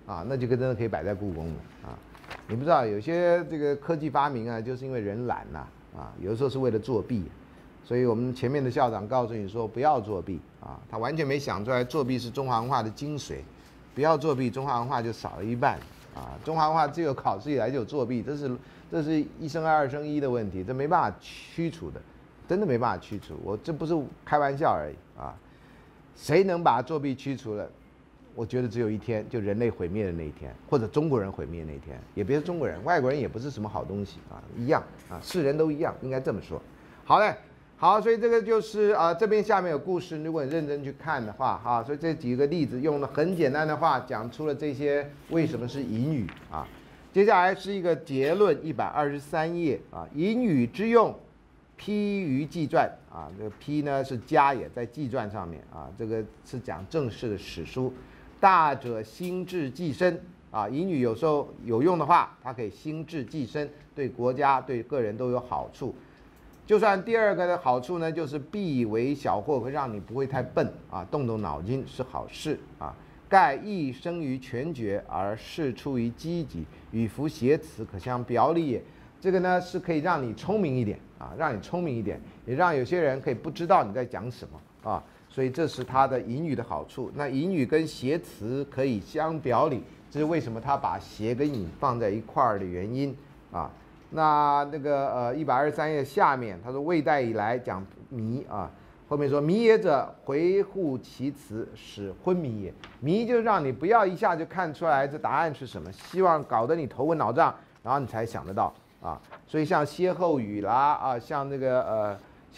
啊，那就真的可以摆在故宫了啊。你不知道有些这个科技发明啊，就是因为人懒呐啊，有的时候是为了作弊。所以我们前面的校长告诉你说不要作弊啊，他完全没想出来作弊是中华文化的精髓，不要作弊，中华文化就少了一半啊。中华文化自有考试以来就有作弊，这是一生二，二生一的问题，这没办法驱除的，真的没办法驱除。我这不是开玩笑而已啊。谁能把作弊驱除了？我觉得只有一天，就人类毁灭的那一天，或者中国人毁灭那一天。也别说中国人，外国人也不是什么好东西啊，一样啊，是人都一样，应该这么说。好嘞。好，所以这个就是这边下面有故事，如果你认真去看的话，所以这几个例子用了很简单的话讲出了这些为什么是隐语啊。接下来是一个结论，123页啊，隐语之用，批于纪传啊，这个批呢是家也在纪传上面啊，这个是讲正式的史书。大者兴治济身啊，隐语有时候有用的话，它可以兴治济身，对国家对个人都有好处。就算第二个的好处呢，就是避为小惑，会让你不会太笨啊，动动脑筋是好事啊。盖亦生于全绝，而事出于积极，与夫谐辞，可相表里也。这个呢是可以让你聪明一点啊，让你聪明一点，也让有些人可以不知道你在讲什么啊。所以这是它的隐语的好处。那隐语跟谐辞可以相表里，这是为什么他把谐跟隐放在一块儿的原因啊。那个123页下面他说魏代以来讲迷啊，后面说迷也者回护其辞，使昏迷也。迷就是让你不要一下就看出来这答案是什么，希望搞得你头昏脑胀，然后你才想得到啊。所以像歇后语啦啊，像那个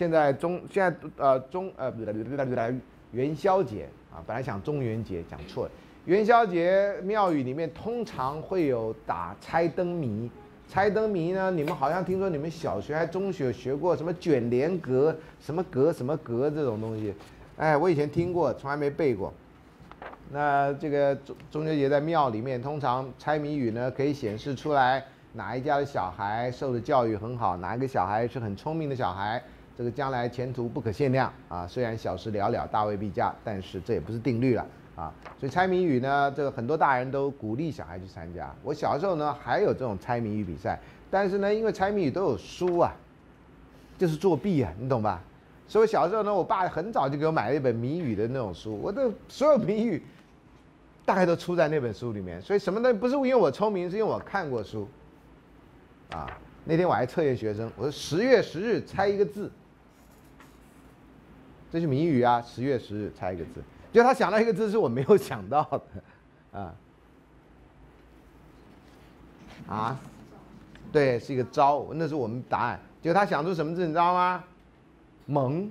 元宵节啊，本来想中元节讲错了，元宵节庙宇里面通常会有打猜灯谜。猜灯谜呢？你们好像听说你们小学还中学学过什么卷帘阁、什么阁、什么阁这种东西，哎，我以前听过，从来没背过。那这个中秋节在庙里面，通常猜谜语呢，可以显示出来哪一家的小孩受的教育很好，哪一个小孩是很聪明的小孩，这个将来前途不可限量啊。虽然小时了了，大未必佳，但是这也不是定律了。啊，所以猜谜语呢，这个很多大人都鼓励小孩去参加。我小时候呢，还有这种猜谜语比赛，但是呢，因为猜谜语都有输啊，就是作弊啊，你懂吧？所以我小时候呢，我爸很早就给我买了一本谜语的那种书，我的所有谜语大概都出在那本书里面。所以什么呢？不是因为我聪明，是因为我看过书。啊，那天我还测验学生，我说10月10日猜一个字，这是谜语啊，10月10日猜一个字。就他想到一个字是我没有想到的，对，是一个招，那是我们答案。结果他想出什么字，你知道吗？萌，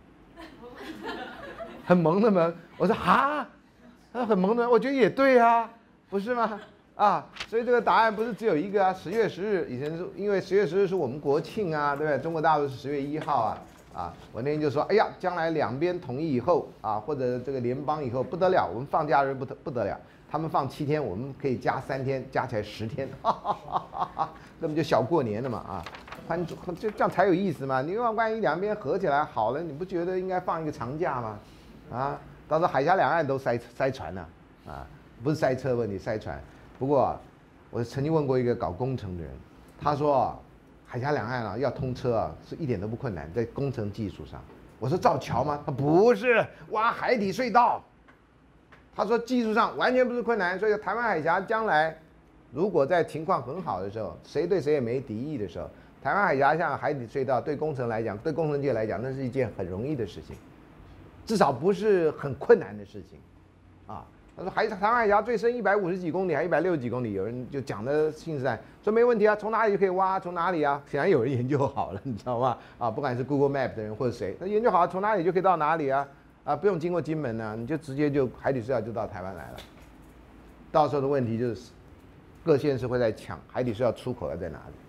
很萌的萌。我说哈，他很萌的，我觉得也对啊，不是吗？啊，所以这个答案不是只有一个啊。10月10日以前是因为10月10日是我们国庆啊，对不对？中国大陆是10月1号啊。我那天就说，哎呀，将来两边统一以后啊，或者这个联邦以后不得了，我们放假日不得了，他们放7天，我们可以加3天，加起来10天，那么就小过年了嘛啊，就这样才有意思嘛。你万一两边合起来好了，你不觉得应该放一个长假吗？啊，到时候海峡两岸都塞船了啊，不是塞车问题，塞船。不过我曾经问过一个搞工程的人，他说。海峡两岸啊，要通车啊，是一点都不困难，在工程技术上。我说造桥吗？他不是，挖海底隧道。他说技术上完全不是困难，所以台湾海峡将来如果在情况很好的时候，谁对谁也没敌意的时候，台湾海峡像海底隧道对工程来讲，对工程界来讲，那是一件很容易的事情，至少不是很困难的事情，啊。他说台湾海峡最深150几公里，还160几公里，有人就讲的信誓旦旦说没问题啊，从哪里就可以挖，从哪里啊？显然有人研究好了，你知道吗？啊，不管是 Google Map 的人或者谁，那研究好，从哪里就可以到哪里啊？啊，不用经过金门呢，你就直接就海底隧道就到台湾来了。到时候的问题就是，各县市会在抢海底隧道出口要在哪里。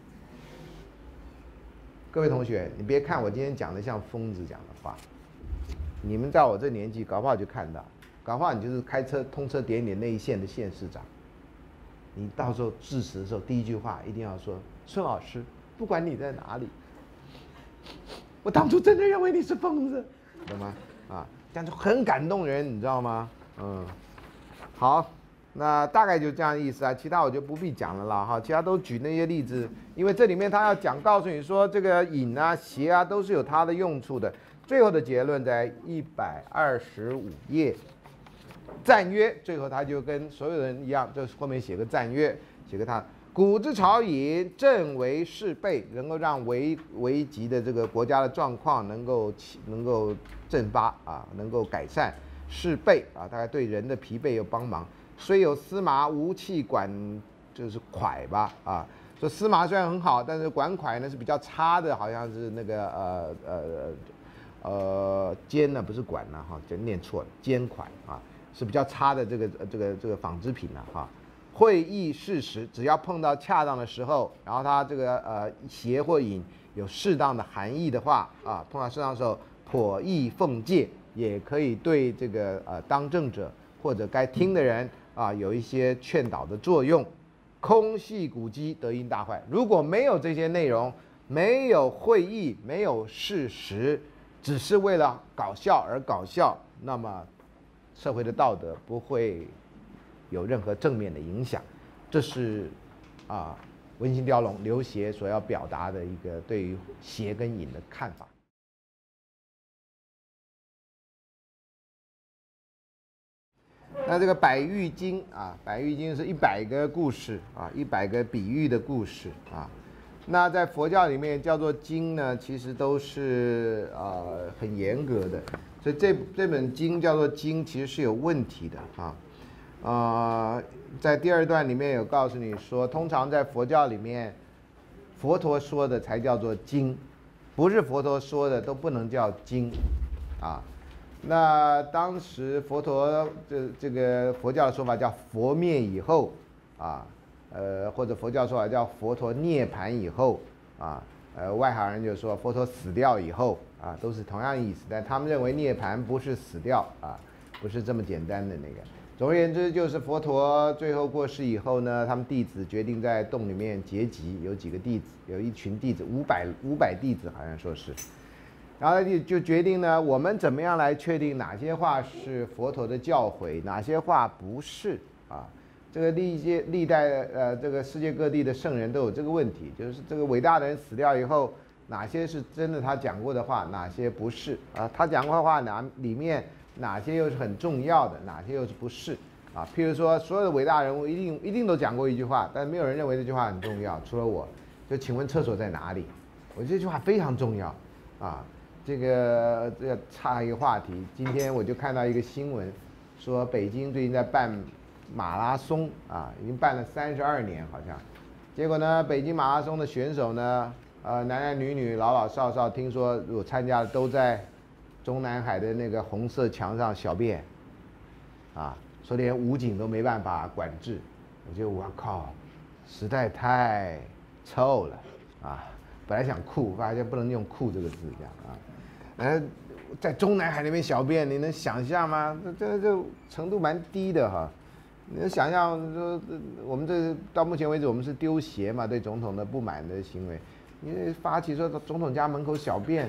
各位同学，你别看我今天讲的像疯子讲的话，你们在我这年纪，搞不好就看到。搞不好你就是开车通车点点那一线的县市长，你到时候致辞的时候第一句话一定要说：孙老师，不管你在哪里，我当初真的认为你是疯子，懂吗？啊，这样就很感动人，你知道吗？好， 那大概就这样的意思啊，其他我就不必讲了啦哈，其他都举那些例子，因为这里面他要讲告诉你说这个引啊邪啊都是有它的用处的。最后的结论在125页，赞曰，最后他就跟所有人一样，就是后面写个赞曰，写个他。古之朝引，正为事备，能够让危急的这个国家的状况能够振发啊，能够改善。事备啊，大概对人的疲惫有帮忙。虽有司麻，无气管，就是蒯吧啊。说司麻虽然很好，但是管蒯呢是比较差的，好像是那个监呢不是管呢哈，就念错了，监蒯啊是比较差的这个纺织品了哈。会意适时，只要碰到恰当的时候，然后它这个邪或引有适当的含义的话啊，碰到适当的时候，颇易奉戒，也可以对这个当政者或者该听的人啊有一些劝导的作用。空系古迹，德音大坏。如果没有这些内容，没有会意，没有事实，只是为了搞笑而搞笑，那么社会的道德不会有任何正面的影响。这是文心雕龙刘勰所要表达的一个对于邪跟引的看法。那这个百喻经啊，百喻经是100个故事啊，100个比喻的故事啊。那在佛教里面叫做经呢，其实都是很严格的，所以这本经叫做经，其实是有问题的啊。在第2段里面有告诉你说，通常在佛教里面，佛陀说的才叫做经，不是佛陀说的都不能叫经啊。那当时佛陀这个佛教的说法叫佛灭以后啊，或者佛教说法叫佛陀涅槃以后啊，外行人就说佛陀死掉以后啊，都是同样意思，但他们认为涅槃不是死掉啊，不是这么简单的那个。总而言之，就是佛陀最后过世以后呢，他们弟子决定在洞里面结集，有几个弟子，有一群弟子500弟子，好像说是。然后就决定呢，我们怎么样来确定哪些话是佛陀的教诲，哪些话不是啊？这个历代这个世界各地的圣人都有这个问题，就是这个伟大的人死掉以后，哪些是真的他讲过的话，哪些不是啊？他讲过的话里面哪些又是很重要的，哪些又是不是啊？譬如说，所有的伟大人物一定都讲过一句话，但没有人认为这句话很重要，除了我。就请问厕所在哪里？我这句话非常重要啊。这个插一个话题，今天我就看到一个新闻，说北京最近在办马拉松啊，已经办了32年好像。结果呢，北京马拉松的选手呢，男男女女、老老少少，听说如果参加的都在中南海的那个红色墙上小便，啊，说连武警都没办法管制。我觉得我靠，实在太臭了啊！本来想酷，发现不能用酷这个字这样啊。在中南海那边小便，你能想象吗？这程度蛮低的哈。你能想象说，我们这到目前为止，我们是丢鞋嘛，对总统的不满的行为，你发起说总统家门口小便，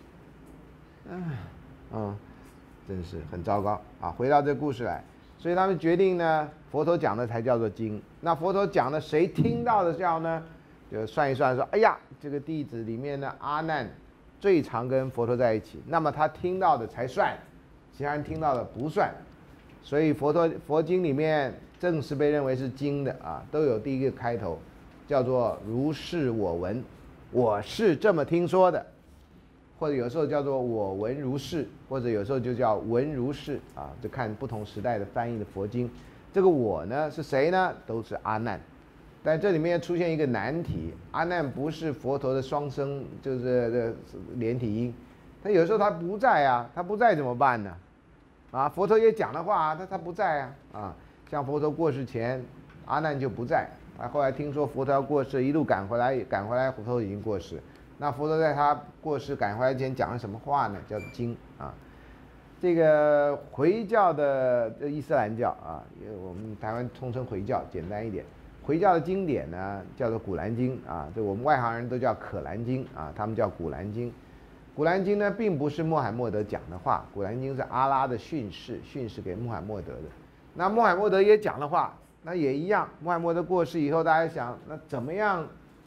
真是很糟糕啊！回到这故事来，所以他们决定呢，佛陀讲的才叫做经。那佛陀讲的，谁听到的叫呢？就算一算说，哎呀，这个弟子里面呢，阿难最常跟佛陀在一起，那么他听到的才算，其他人听到的不算。所以佛经里面正是被认为是经的啊，都有第一个开头，叫做如是我闻，我是这么听说的，或者有时候叫做我闻如是，或者有时候就叫闻如是啊，就看不同时代的翻译的佛经。这个我呢是谁呢？都是阿难。但这里面出现一个难题，阿难不是佛陀的双声，就是连体音，他有时候他不在啊，他不在怎么办呢？啊，佛陀也讲的话，他不在啊，像佛陀过世前，阿难就不在，后来听说佛陀要过世，一路赶回来，佛陀已经过世，那佛陀在他过世赶回来前讲了什么话呢？叫经啊。这个回教的伊斯兰教啊，我们台湾通称回教，简单一点。回教的经典呢，叫做《古兰经》啊，这我们外行人都叫《可兰经》啊，他们叫《古兰经》。《古兰经》呢，并不是穆罕默德讲的话，《古兰经》是阿拉的训示给穆罕默德的。 那穆罕默德也讲了话，那也一样。穆罕默德过世以后，大家想，那怎么样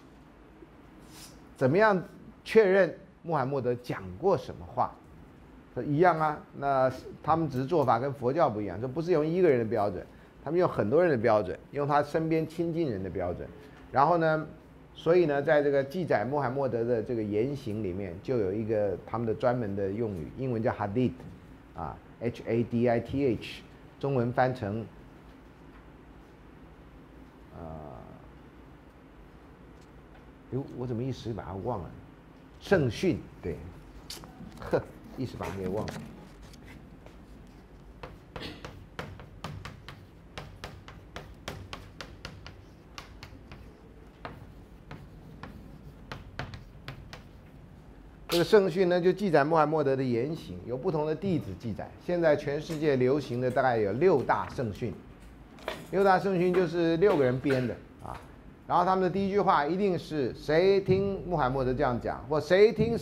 确认穆罕默德讲过什么话？一样啊。那他们只是做法跟佛教不一样，这不是用一个人的标准，他们用很多人的标准，用他身边亲近人的标准。然后呢，所以呢，在这个记载穆罕默德的这个言行里面，就有一个他们的专门的用语，英文叫 hadith， 啊 ，hadith， 中文翻成我怎么一时把它忘了？圣训，对，一时把它给忘了。这个圣训呢，就记载穆罕默德的言行，有不同的弟子记载。现在全世界流行的大概有6大圣训，6大圣训就是6个人编的啊。然后他们的第一句话一定是谁听穆罕默德这样讲，或谁听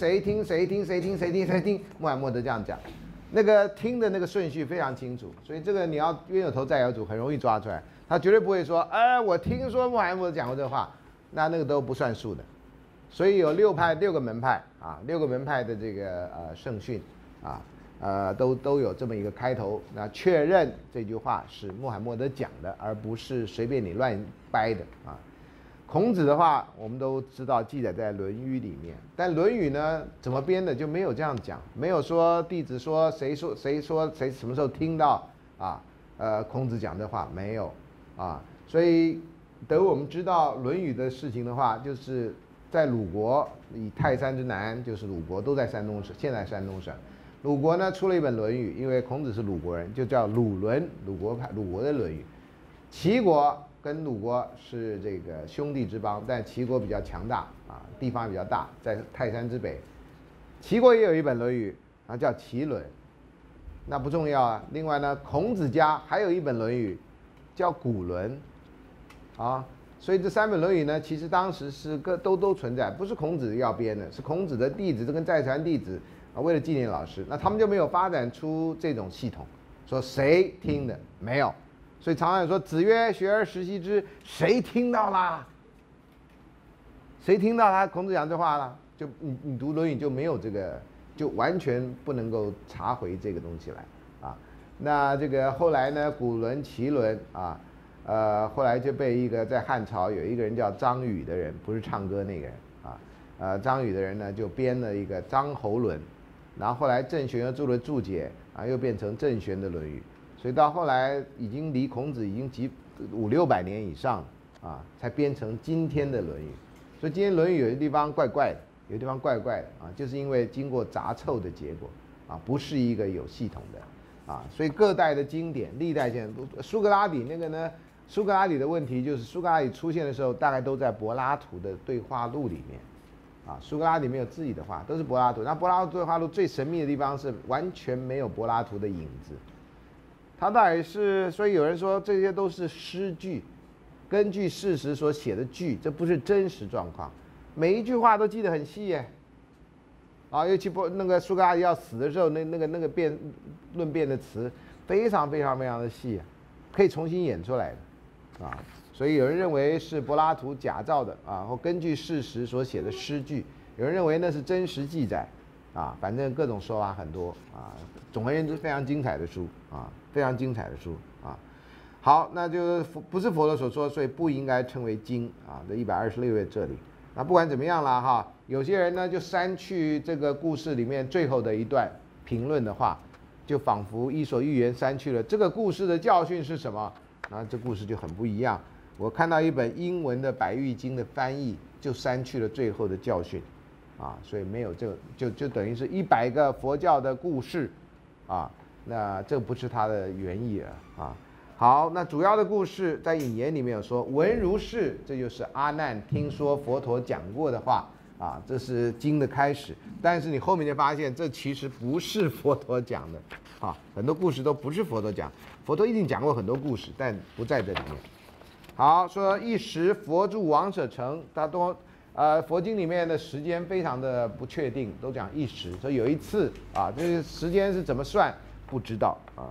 穆罕默德这样讲，那个听的那个顺序非常清楚，所以这个你要冤有头债有主，很容易抓出来。他绝对不会说，我听说穆罕默德讲过这话，那个都不算数的。所以有6个门派啊，6个门派的这个圣训啊，都有这么一个开头，那确认这句话是穆罕默德讲的，而不是随便你乱掰的啊。孔子的话我们都知道记载在《论语》里面，但《论语》呢怎么编的就没有这样讲，没有说弟子说谁什么时候听到孔子讲这话没有啊，所以等我们知道《论语》的事情的话，就是在鲁国，以泰山之南就是鲁国，都在山东省，现在山东省。鲁国呢出了一本《论语》，因为孔子是鲁国人，就叫鲁论，鲁国的《论语》。齐国跟鲁国是这个兄弟之邦，但齐国比较强大啊，地方比较大，在泰山之北。齐国也有一本《论语》啊，叫齐论，那不重要啊。另外呢，孔子家还有一本《论语》，叫古论啊。所以这3本《论语》呢，其实当时是都存在，不是孔子要编的，是孔子的弟子，这跟在传弟子啊，为了纪念老师，那他们就没有发展出这种系统，说谁听的没有。所以常常说子曰：“学而时习之。”谁听到啦？谁听到他孔子讲这话了？就你读《论语》就没有这个，就完全不能够查回这个东西来啊。那这个后来呢，古伦、齐伦啊。后来就被一个在汉朝有一个人叫张宇的人，不是唱歌那个人啊，张宇的人呢就编了一个张侯论，然后后来郑玄又做了注解啊，又变成郑玄的《论语》，所以到后来已经离孔子已经500-600年以上啊，才编成今天的《论语》。所以今天《论语》有些地方怪怪的，有些地方怪怪的啊，就是因为经过杂凑的结果啊，不是一个有系统的啊，所以各代的经典，历代现在苏格拉底那个呢。苏格拉底的问题就是，苏格拉底出现的时候，大概都在柏拉图的对话录里面，啊，苏格拉底没有自己的话，都是柏拉图。那柏拉图对话录最神秘的地方是完全没有柏拉图的影子，他到底是，所以有人说这些都是诗句，根据事实所写的句，这不是真实状况，每一句话都记得很细耶，啊，尤其那个苏格拉底要死的时候，那个论辩的词非常的细，可以重新演出来的。啊，所以有人认为是柏拉图假造的啊，或根据事实所写的诗句；有人认为那是真实记载，啊，反正各种说法很多啊。总而言之，非常精彩的书啊，非常精彩的书啊。好，那就是不是佛陀所说，所以不应该称为经啊。这126页这里，那不管怎么样啦哈，有些人呢就删去这个故事里面最后的一段评论的话，就仿佛伊索寓言删去了这个故事的教训是什么。那这故事就很不一样。我看到一本英文的《百喻经》的翻译，就删去了最后的教训，啊，所以没有这个，就等于是100个佛教的故事，啊，那这不是它的原意了啊。好，那主要的故事在引言里面有说，闻如是，这就是阿难听说佛陀讲过的话，啊，这是经的开始。但是你后面就发现，这其实不是佛陀讲的，啊，很多故事都不是佛陀讲。佛陀一定讲过很多故事，但不在这里面。好，说一时佛住王舍城，大多佛经里面的时间非常的不确定，都讲一时。所以有一次啊，这个时间是怎么算不知道啊。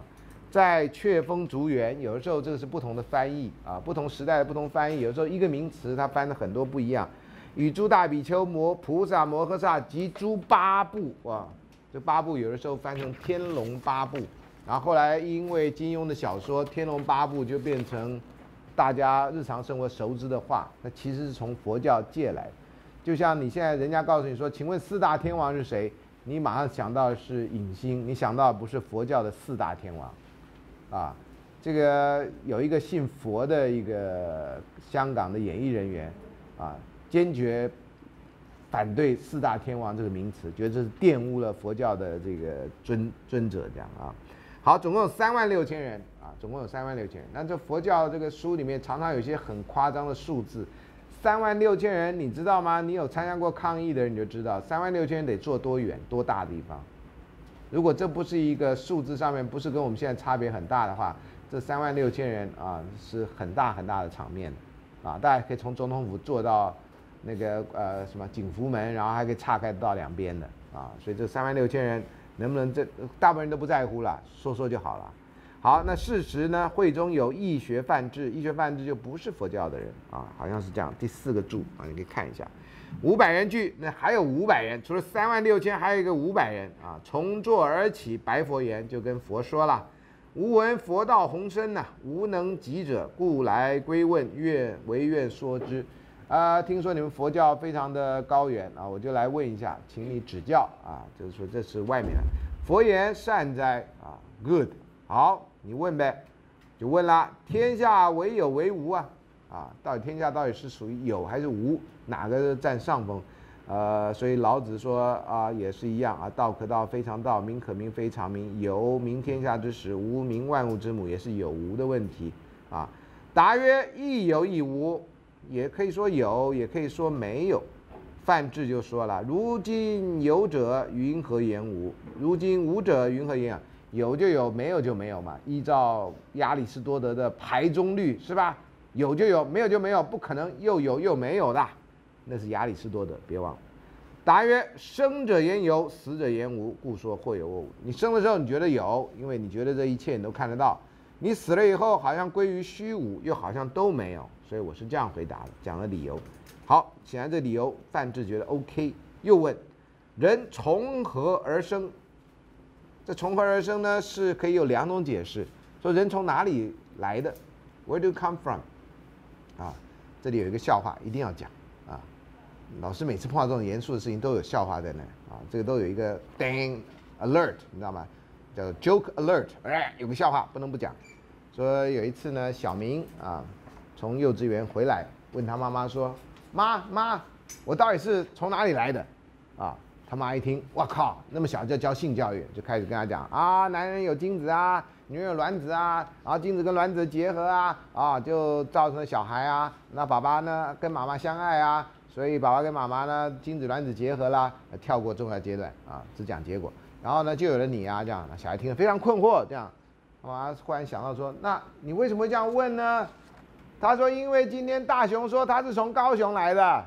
在雀峰竹园，有的时候这个是不同的翻译啊，不同时代的不同翻译，有时候一个名词它翻的很多不一样。与诸大比丘、菩萨摩诃萨及诸八部哇，这八部有的时候翻成天龙八部，然后后来因为金庸的小说《天龙八部》就变成大家日常生活熟知的话，那其实是从佛教借来的。就像你现在人家告诉你说，请问四大天王是谁？你马上想到的是影星，你想到的不是佛教的四大天王。啊，这个有一个信佛的一个香港的演艺人员，啊，坚决反对四大天王这个名词，觉得这是玷污了佛教的这个尊者这样啊。好，总共有36000人啊，总共有36000人。那这佛教这个书里面常常有一些很夸张的数字，36000人，你知道吗？你有参加过抗议的人你就知道，36000人得坐多远、多大的地方。如果这不是一个数字上面不是跟我们现在差别很大的话，这36000人啊是很大很大的场面啊，大家可以从总统府坐到那个什么景福门，然后还可以岔开到两边的啊，所以这36000人能不能大部分人都不在乎了，说说就好了。好，那事实呢？会中有义学范志，义学范志就不是佛教的人啊，好像是这样。第4个注啊，你可以看一下。500人聚，那还有500人，除了36000，还有一个500人啊。从座而起，白佛言，就跟佛说了：吾闻佛道宏深呐，无能及者，故来归问，唯愿说之。听说你们佛教非常的高远啊，我就来问一下，请你指教啊。就是说这是外面的。佛言善哉啊 ，good， 好，你问呗，就问啦。天下唯有唯无啊。到底天下到底是属于有还是无，哪个占上风？所以老子说也是一样啊，道可道非常道，名可名非常名，有名天下之始，无名万物之母，也是有无的问题啊。答曰：亦有亦无，也可以说有，也可以说没有。范志就说了：如今有者，云何言无？如今无者，云何言有？就有，没有就没有嘛。依照亚里士多德的排中律，是吧？有就有，没有就没有，不可能又有又没有的，那是亚里士多德，别忘了。答曰：生者言有，死者言无，故说或有或无。你生的时候你觉得有，因为你觉得这一切你都看得到；你死了以后好像归于虚无，又好像都没有。所以我是这样回答的，讲了理由。好，显然这理由范志觉得 OK。又问：人从何而生？这从何而生呢？是可以有2种解释。说人从哪里来的 ？Where do you come from？这里有一个笑话，一定要讲啊！老师每次碰到这种严肃的事情，都有笑话在那啊，这个都有一个 dang alert， 你知道吗？叫做 joke alert， 有个笑话不能不讲。说有一次呢，小明从幼稚园回来，问他妈妈说：“妈，我到底是从哪里来的？”他妈一听，哇靠，那么小就教性教育，就开始跟他讲男人有精子啊，女人有卵子啊，然后精子跟卵子结合就造成了小孩啊。那爸爸呢跟妈妈相爱啊，所以爸爸跟妈妈呢精子卵子结合啦，跳过重要阶段只讲结果。然后呢就有了你这样，小孩听了非常困惑，这样，妈妈忽然想到说，那你为什么会这样问呢？他说因为今天大雄说他是从高雄来的。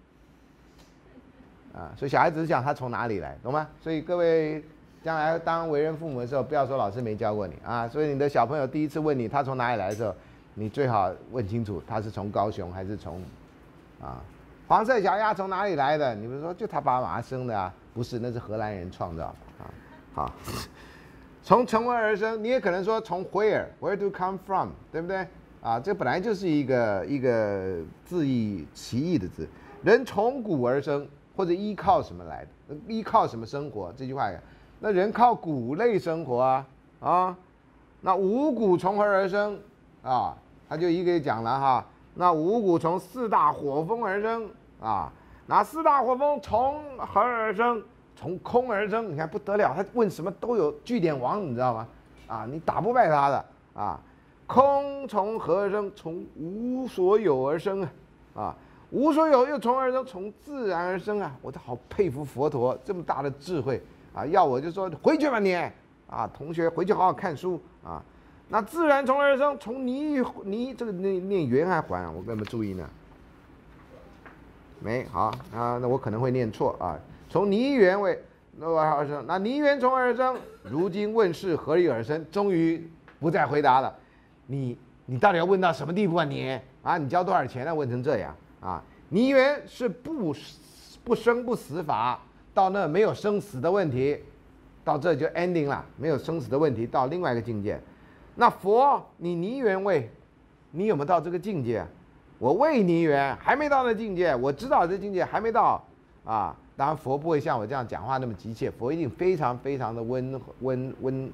所以小孩子是讲他从哪里来，懂吗？所以各位将来当为人父母的时候，不要说老师没教过你所以你的小朋友第一次问你他从哪里来的时候，你最好问清楚他是从高雄还是从黄色小鸭从哪里来的？你们说就他爸爸妈妈生的不是，那是荷兰人创造的好，从何而生？你也可能说从 where do you come from， 对不对这本来就是一个字义奇异的字，人从谷而生。或者依靠什么来的？依靠什么生活？这句话，那人靠谷类生活那五谷从何而生他就一个讲了那五谷从4大火风而生那4大火风从何而生？从空而生。你看不得了，他问什么都有句点王，你知道吗？你打不败他的空从何而生？从无所有而生无所有又从而生？从自然而生我都好佩服佛陀这么大的智慧要我就说回去吧你同学回去好好看书那自然从何而生？从泥这个念圆还还我有没有注意呢？没好那我可能会念错从泥圆为而生，那泥圆从何而生？如今问世何以而生？终于不再回答了。你到底要问到什么地步啊你？啊，你交多少钱啊？问成这样啊？泥源是不生不死法，到那没有生死的问题，到这就 ending 了，没有生死的问题，到另外一个境界。那佛，你泥源位，你有没有到这个境界？我未泥源，还没到那境界，我知道这境界还没到啊。当然佛不会像我这样讲话那么急切，佛一定非常非常的温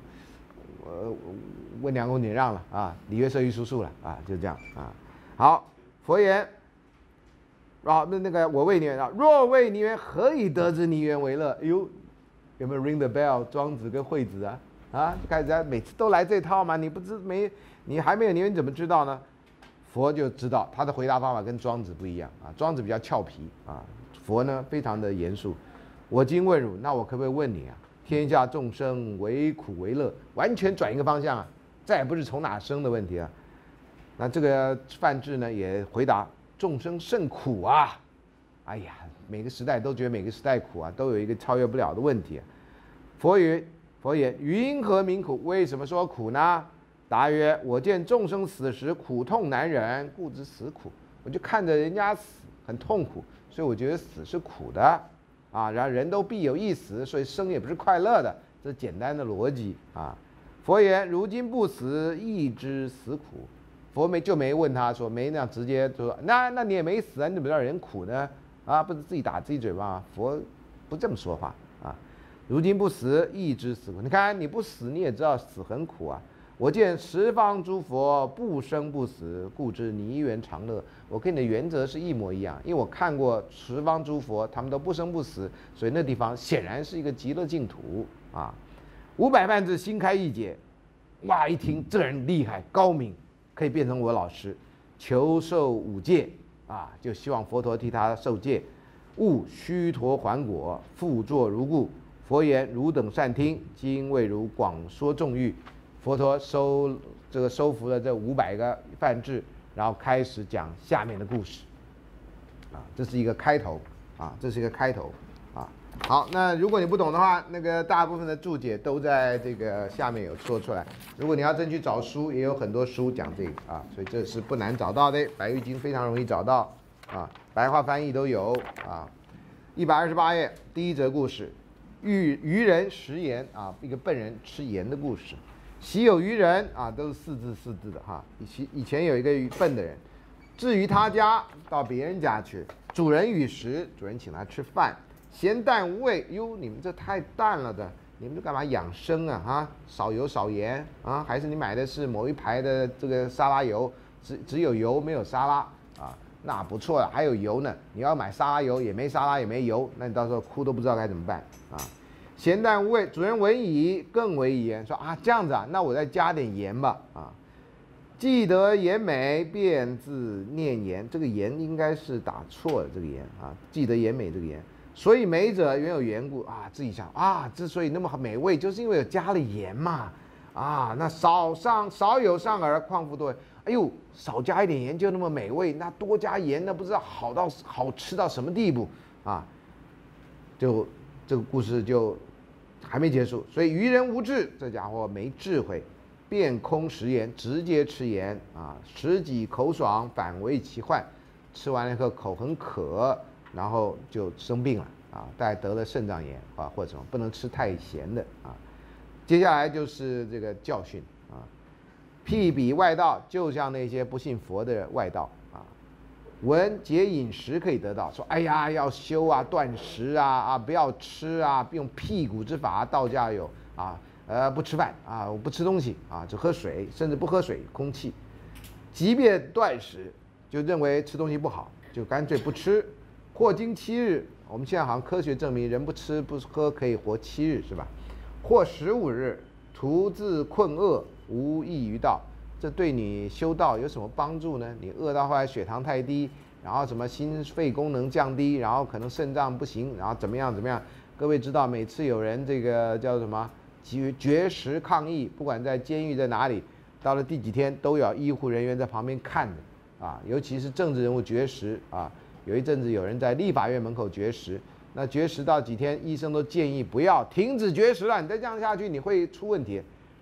良恭俭让了啊，礼乐射御书数了啊，就这样啊。好，佛言。那个我为泥源啊，若为泥源，何以得之泥源为乐？有没有 ring the bell？ 庄子跟惠子啊，开始每次都来这套嘛？你还没有泥源，你怎么知道呢？佛就知道，他的回答方法跟庄子不一样啊。庄子比较俏皮啊，佛呢非常的严肃。我今问汝，那我可不可以问你啊？天下众生为苦为乐，完全转一个方向啊，再也不是从哪生的问题啊。那这个范志呢也回答。众生甚苦啊！哎呀，每个时代都觉得每个时代苦啊，都有一个超越不了的问题。佛言：云何名苦？为什么说苦呢？答曰：我见众生死时苦痛难忍，故知死苦。我就看着人家死很痛苦，所以我觉得死是苦的啊。然后人都必有一死，所以生也不是快乐的，这是简单的逻辑啊。佛言：如今不死，亦知死苦。佛没问他说，没那样直接说，那你也没死啊，你怎么让人苦呢？啊，不是自己打自己嘴巴吗？佛不这么说话啊。如今不死，亦知死苦。你看你不死，你也知道死很苦啊。我见十方诸佛不生不死，故知泥源常乐。我跟你的原则是一模一样，因为我看过十方诸佛，他们都不生不死，所以那地方显然是一个极乐净土啊。500万字心开意解，哇！一听这人厉害高明。可以变成我老师，求受5戒啊，就希望佛陀替他受戒，勿虚陀还果，复作如故。佛言：汝等善听，今为汝广说众欲。佛陀收服了这500个梵志，然后开始讲下面的故事，啊，这是一个开头啊，这是一个开头啊。好，那如果你不懂的话，那个大部分的注解都在这个下面有说出来。如果你要真去找书，也有很多书讲这个啊，所以这是不难找到的。白玉经非常容易找到啊，白话翻译都有啊。128页第一则故事，愚人食盐啊，一个笨人吃盐的故事。昔有愚人啊，都是四字的哈。以前有一个笨的人，至于他家，到别人家去，主人与食，主人请他吃饭。咸淡无味，哟，你们这太淡了的，你们这干嘛养生啊？哈，少油少盐啊？还是你买的是某一牌的这个沙拉油，只有油没有沙拉啊？那不错了，还有油呢。你要买沙拉油也没沙拉也没油，那你到时候哭都不知道该怎么办啊！咸淡无味，主人闻已，更为疑言，说啊这样子啊，那我再加点盐吧啊！记得盐美，便自念盐，这个盐应该是打错了，这个盐啊，记得盐美这个盐。所以美者原有缘故啊，自己想啊，之所以那么美味，就是因为有加了盐嘛。啊，那少有上饵，况复多。哎呦，少加一点盐就那么美味，那多加盐那不知道好吃到什么地步啊？就这个故事就还没结束，所以愚人无智，这家伙没智慧，便空食盐，直接吃盐啊，食己口爽，反为其患。吃完了以后口很渴。然后就生病了啊，大概得了肾脏炎啊，或者什么，不能吃太咸的啊。接下来就是这个教训啊，辟彼外道，就像那些不信佛的外道啊，闻节饮食可以得到，说哎呀要修啊，断食啊，不要吃啊，用辟谷之法，道家有啊，不吃饭啊，我不吃东西啊，只喝水，甚至不喝水，空气。即便断食，就认为吃东西不好，就干脆不吃。或经7日，我们现在好像科学证明，人不吃不喝可以活7日，是吧？或15日，徒自困饿，无益于道。这对你修道有什么帮助呢？你饿到后来血糖太低，然后什么心肺功能降低，然后可能肾脏不行，然后怎么样？各位知道，每次有人这个叫什么绝食抗议，不管在监狱在哪里，到了第几天都有医护人员在旁边看着啊，尤其是政治人物绝食啊。有一阵子有人在立法院门口绝食，那绝食到几天，医生都建议不要停止绝食了，你再这样下去你会出问题啊。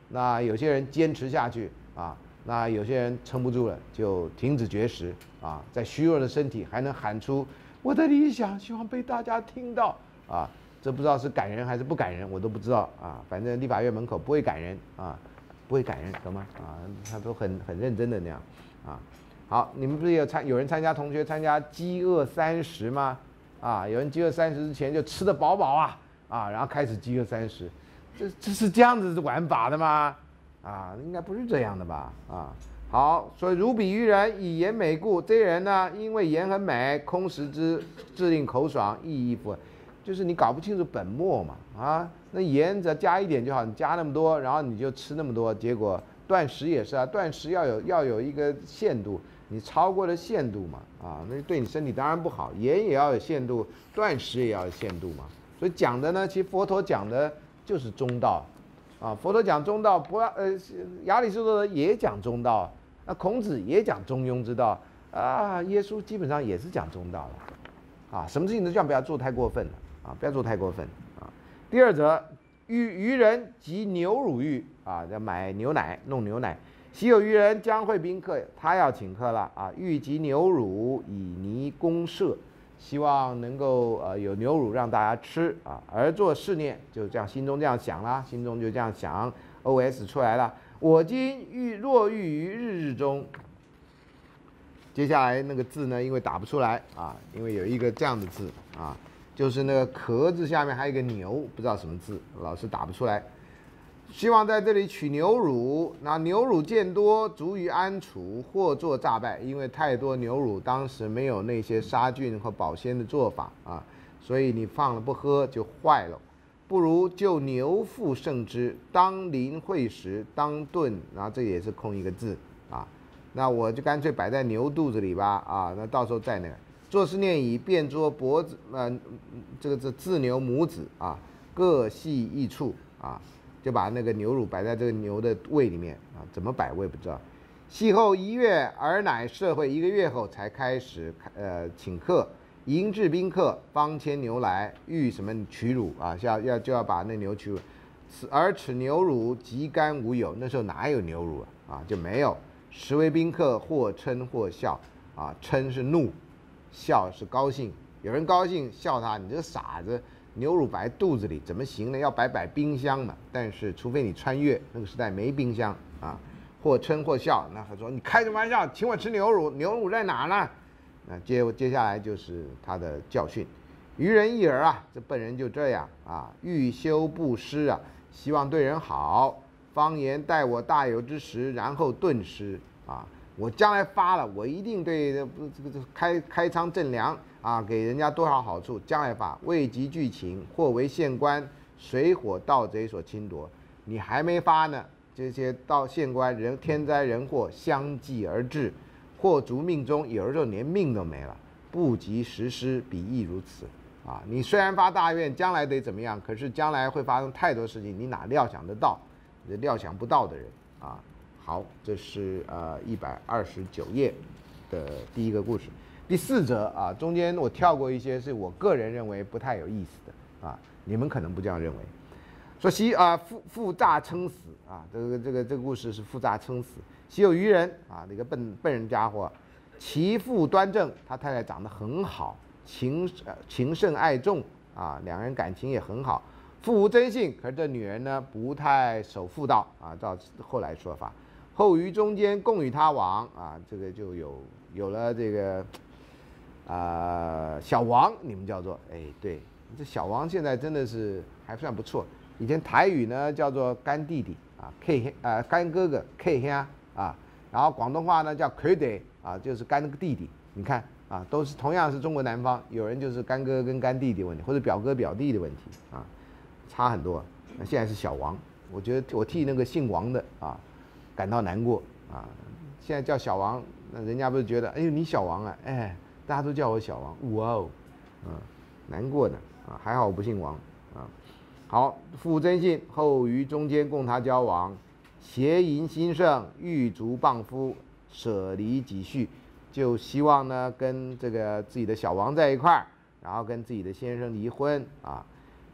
那有些人坚持下去啊，那有些人撑不住了就停止绝食啊，在虚弱的身体还能喊出我的理想，希望被大家听到啊，这不知道是感人还是不感人，我都不知道啊。反正立法院门口不会感人啊，不会感人，懂吗？啊，他都很认真的那样啊。好，你们不是有人参加同学参加饥饿30吗？啊，有人饥饿30之前就吃得饱饱啊，然后开始饥饿30，这是这样子玩法的吗？啊，应该不是这样的吧？啊，好，所以如比喻人，以言美故。这些人呢，因为言很美，空食之，自令口爽，意义不，就是你搞不清楚本末嘛。啊，那盐只要加一点就好，你加那么多，然后你就吃那么多，结果断食也是啊，断食要有一个限度。你超过了限度嘛，啊，那对你身体当然不好。盐也要有限度，断食也要有限度嘛。所以讲的呢，其实佛陀讲的就是中道，啊，佛陀讲中道，亚里士多德也讲中道，那孔子也讲中庸之道，啊，耶稣基本上也是讲中道了，啊，什么事情都这样不要做太过分了，啊，不要做太过分，啊。第二则，渔人及牛乳欲，啊，要买牛奶，弄牛奶。昔有渔人将会宾客，他要请客了啊！欲及牛乳以泥公社，希望能够有牛乳让大家吃啊，而作是念，就这样心中这样想啦，心中就这样想 ，OS 出来了。我今若欲于日中，接下来那个字呢，因为打不出来啊，因为有一个这样的字啊，就是那个壳字下面还有一个牛，不知道什么字，老师打不出来。希望在这里取牛乳，那牛乳渐多，足于安处，或作诈败。因为太多牛乳，当时没有那些杀菌和保鲜的做法啊，所以你放了不喝就坏了。不如就牛腹胜之，当临会时，当炖，然后这也是空一个字啊。那我就干脆摆在牛肚子里吧啊，那到时候再那个。做是念以便作脖子，这个自牛母子啊，各系一处啊。就把那个牛乳摆在这个牛的胃里面啊，怎么摆我也不知道。系后1月，而乃社会1个月后才开始请客，迎至宾客，方牵牛来，欲什么取乳啊，就要把那牛取乳。而此牛乳极干无有，那时候哪有牛乳啊？就没有。实为宾客或嗔或笑啊，嗔是怒，笑是高兴。有人高兴笑他，你这傻子。牛乳摆肚子里怎么行呢？要摆冰箱嘛。但是除非你穿越那个时代没冰箱啊，或嗔或笑，那他说你开什么玩笑，请我吃牛乳，牛乳在哪呢？那接下来就是他的教训。愚人一耳啊，这笨人就这样啊，欲修不施啊，希望对人好，方言待我大有之时，然后顿失啊。我将来发了，我一定对这个开仓赈粮啊，给人家多少好处，将来发。未及具情，或为县官、水火盗贼所侵夺。你还没发呢，这些到县官天灾人祸相继而至，或逐命中，有的时候连命都没了，不及实施，彼亦如此啊。你虽然发大愿，将来得怎么样，可是将来会发生太多事情，你哪料想得到？你料想不到的人啊。好，这是129页的第一个故事。第4则啊，中间我跳过一些是我个人认为不太有意思的啊，你们可能不这样认为。说父诈称死啊，这个故事是父诈称死。昔有渔人啊，那个笨人家伙，其父端正，他太太长得很好，情甚爱重啊，两人感情也很好。父无真性，可是这女人呢不太守妇道啊，照后来说法。后于中间共与他王啊，这个就有了这个小王，你们叫做对，这小王现在真的是还算不错。以前台语呢叫做干弟弟啊干哥哥 K 兄啊，然后广东话呢叫魁弟啊，就是干弟弟。你看啊，都是同样是中国南方，有人就是干哥跟干弟弟问题，或者表哥表弟的问题啊，差很多。那现在是小王，我觉得我替那个姓王的啊感到难过啊！现在叫小王，那人家不是觉得，哎呦你小王啊，大家都叫我小王，哇哦，难过的啊，还好我不姓王啊。好，父真信，后于中间供他交往，邪淫心盛，欲逐傍夫，舍离己婿，就希望呢跟这个自己的小王在一块儿，然后跟自己的先生离婚啊。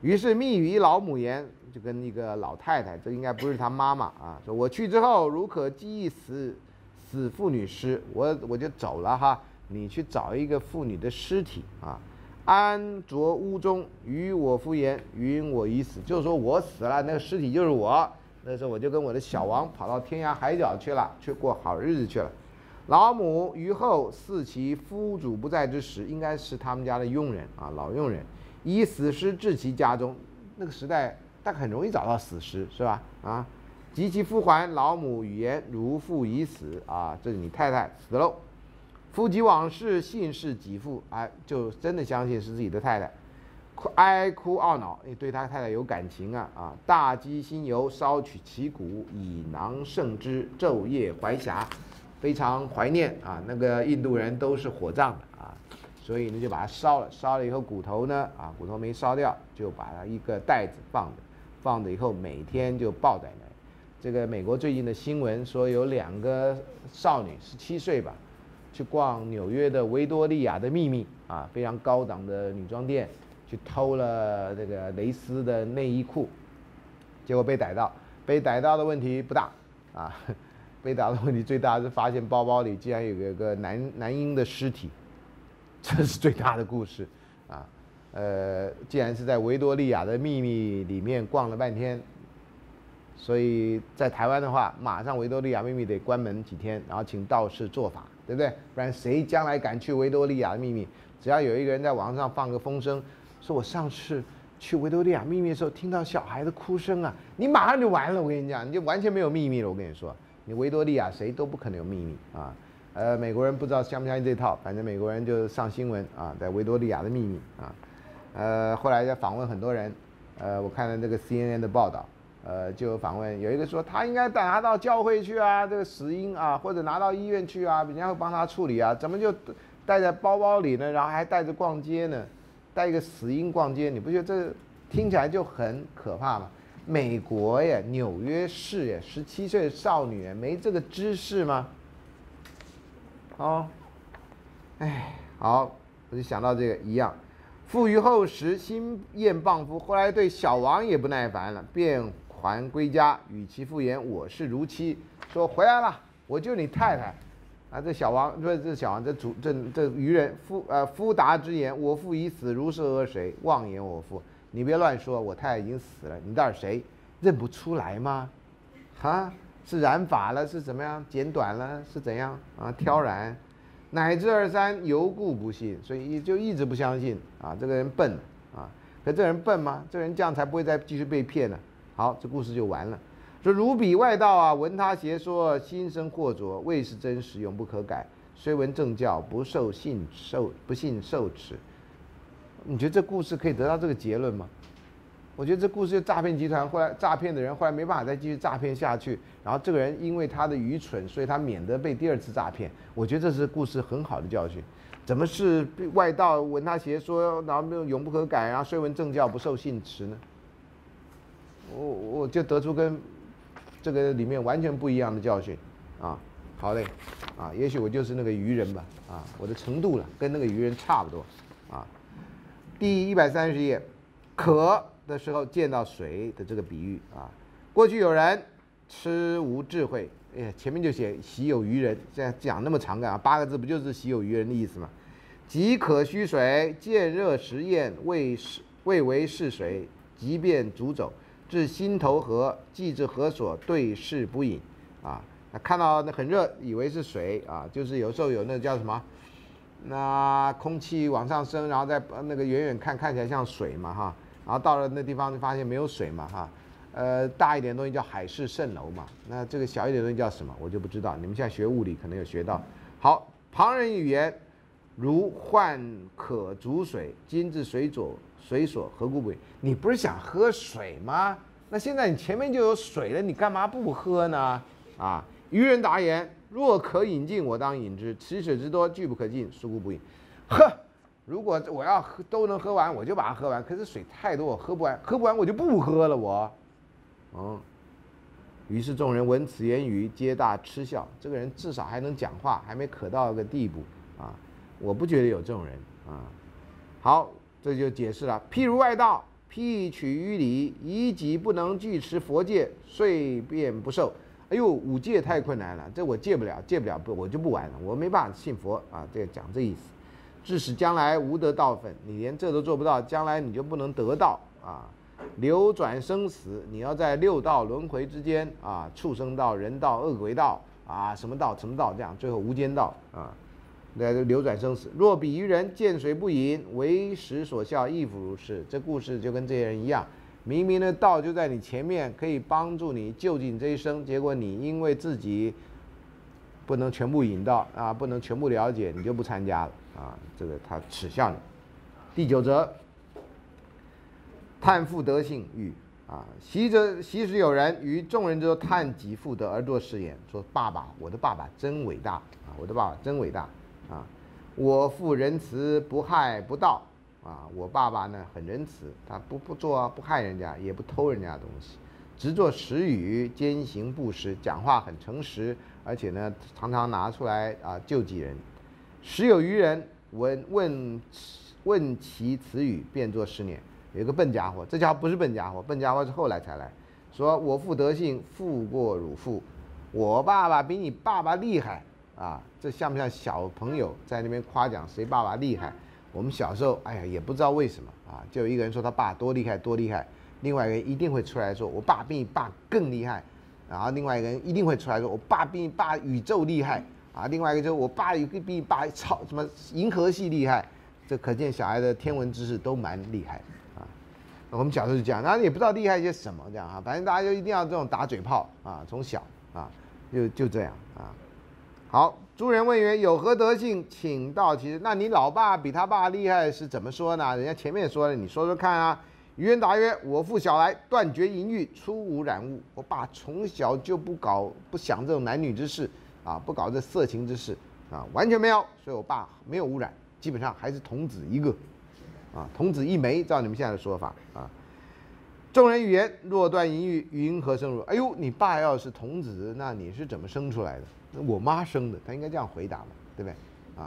于是密语一老母言，就跟一个老太太，这应该不是他妈妈啊，说我去之后，如可记忆死妇女尸，我就走了哈，你去找一个妇女的尸体啊，安着屋中，与我夫言，云我已死，就是说我死了，那个尸体就是我。那时候我就跟我的小王跑到天涯海角去了，去过好日子去了。老母于后似其夫主不在之时，应该是他们家的佣人啊，老佣人，以死尸至其家中。那个时代大概很容易找到死尸，是吧？啊，及其夫还，老母语言如父已死啊，这是你太太死喽。夫及往事，信是己妇，哎，就真的相信是自己的太太。哀哭懊恼，对他太太有感情啊！大积新油，烧取其骨，以囊盛之，昼夜怀遐，非常怀念啊！那个印度人都是火葬的啊，所以呢就把它烧了，烧了以后骨头呢骨头没烧掉，就把它一个袋子放着以后每天就抱在那里。这个美国最近的新闻说有2个少女17岁吧，去逛纽约的维多利亚的秘密啊，非常高档的女装店。去偷了这个蕾丝的内衣裤，结果被逮到。被逮到的问题不大啊，被逮到的问题最大是发现包包里竟然有个男婴的尸体，这是最大的故事啊。既然是在维多利亚的秘密里面逛了半天，所以在台湾的话，马上维多利亚秘密得关门几天，然后请道士做法，对不对？不然谁将来敢去维多利亚的秘密？只要有一个人在网上放个风声。说我上次去维多利亚秘密的时候听到小孩的哭声啊，你马上就完了，我跟你讲，你就完全没有秘密了。我跟你说，你维多利亚谁都不可能有秘密啊。美国人不知道相不相信这套，反正美国人就上新闻啊，在维多利亚的秘密啊。后来在访问很多人，我看了这个 CNN 的报道，就有访问有一个说他应该拿到教会去啊，这个死因啊，或者拿到医院去啊，人家会帮他处理啊，怎么就带在包包里呢？然后还带着逛街呢？带一个死婴逛街，你不觉得这听起来就很可怕吗？美国耶，纽约市耶，17岁的少女耶，没这个知识吗？哦，哎，好，我就想到这个一样。父于后时，心厌傍夫，后来对小王也不耐烦了，便还归家，与其父言：“我是如妻。”说回来了，我就你太太。啊，这小王不是这小王，这渔人夫答之言，我父已死，如是讹谁？妄言我父，你别乱说，我太太已经死了，你到底谁？认不出来吗？哈，是染发了，是怎么样？剪短了，是怎样啊？挑染，乃至2、3，犹故不信，所以就一直不相信啊，这个人笨啊，可这人笨吗？这人这样才不会再继续被骗呢。好，这故事就完了。说如彼外道啊，闻他邪说，心生惑浊，未是真实，永不可改。虽闻正教，不信受持。你觉得这故事可以得到这个结论吗？我觉得这故事就诈骗集团后来诈骗的人后来没办法再继续诈骗下去，然后这个人因为他的愚蠢，所以他免得被第2次诈骗。我觉得这是故事很好的教训。怎么是外道闻他邪说，然后永不可改，然后虽闻正教，不受信持呢？我就得出跟这个里面完全不一样的教训啊！好嘞，啊，也许我就是那个渔人吧，啊，我的程度了跟那个渔人差不多，啊。第130页，渴的时候见到水的这个比喻啊。过去有人痴无智慧，哎呀，前面就写习有渔人，现在讲那么长干啊，8个字不就是习有渔人的意思吗？即可须水，见热时厌，未为是水，即便煮走。至心头河，既至河所，对视不饮啊。看到那很热，以为是水啊，就是有时候有那叫什么，那空气往上升，然后在那个远远看起来像水嘛哈，然后到了那地方就发现没有水嘛哈。大一点的东西叫海市蜃楼嘛，那这个小一点的东西叫什么？我就不知道。你们现在学物理可能有学到。好，旁人语言如患渴煮水，今至水所，何故不饮？你不是想喝水吗？那现在你前面就有水了，你干嘛不喝呢？啊！渔人答言：若可饮尽，我当饮之。此水之多，巨不可尽，孰故不饮？呵，如果我要喝都能喝完，我就把它喝完。可是水太多，我喝不完，喝不完我就不喝了。于是众人闻此言语，皆大嗤笑。这个人至少还能讲话，还没渴到个地步啊！我不觉得有这种人啊。好，这就解释了。譬如外道， 辟取于礼，以己不能具持佛戒，遂便不受。哎呦，五戒太困难了，这我戒不了，我就不玩了，我没办法信佛啊。这个讲这意思，致使将来无得道分，你连这都做不到，将来你就不能得道啊。流转生死，你要在六道轮回之间啊，畜生道、人道、恶鬼道啊，什么道这样，最后无间道啊，来流转生死。若比喻人见水不饮，为时所效，亦复如是。这故事就跟这些人一样，明明的道就在你前面，可以帮助你救济你这一生，结果你因为自己不能全部引到啊，不能全部了解，你就不参加了啊，这个他耻笑你。第九则。叹父德性欲啊，昔时有人于众人之中叹己父德而作是言，说爸爸，我的爸爸真伟大啊，我的爸爸真伟大啊，我父仁慈不害不盗啊，我爸爸呢很仁慈，他不做不害人家，也不偷人家的东西，只做实语，兼行布施，讲话很诚实，而且呢常常拿出来啊救济人。时有余人问其此语，便作是念。有一个笨家伙，这家伙不是笨家伙，笨家伙是后来才来说，我父德性富过汝父，我爸爸比你爸爸厉害啊！这像不像小朋友在那边夸奖谁爸爸厉害？我们小时候，哎呀，也不知道为什么啊，就有一个人说他爸多厉害多厉害，另外一个人一定会出来说我爸比你爸更厉害，然后另外一个人一定会出来说我爸比你爸宇宙厉害啊，另外一个就是我爸比你爸超什么银河系厉害，这可见小孩的天文知识都蛮厉害。我们小时候就这样，然后也不知道厉害些什么这样啊，反正大家就一定要这种打嘴炮啊，从小啊就这样啊。好，诸人问曰：有何德性？请道其实。那你老爸比他爸厉害是怎么说呢？人家前面说了，你说说看啊。愚人答曰：我父小来断绝淫欲，出无染物。我爸从小就不想这种男女之事啊，不搞这色情之事啊，完全没有。所以我爸没有污染，基本上还是童子一个。啊，童子一枚，照你们现在的说法啊。众人语言：若断淫欲，云何生汝？哎呦，你爸要是童子，那你是怎么生出来的？我妈生的，他应该这样回答嘛，对不对？啊，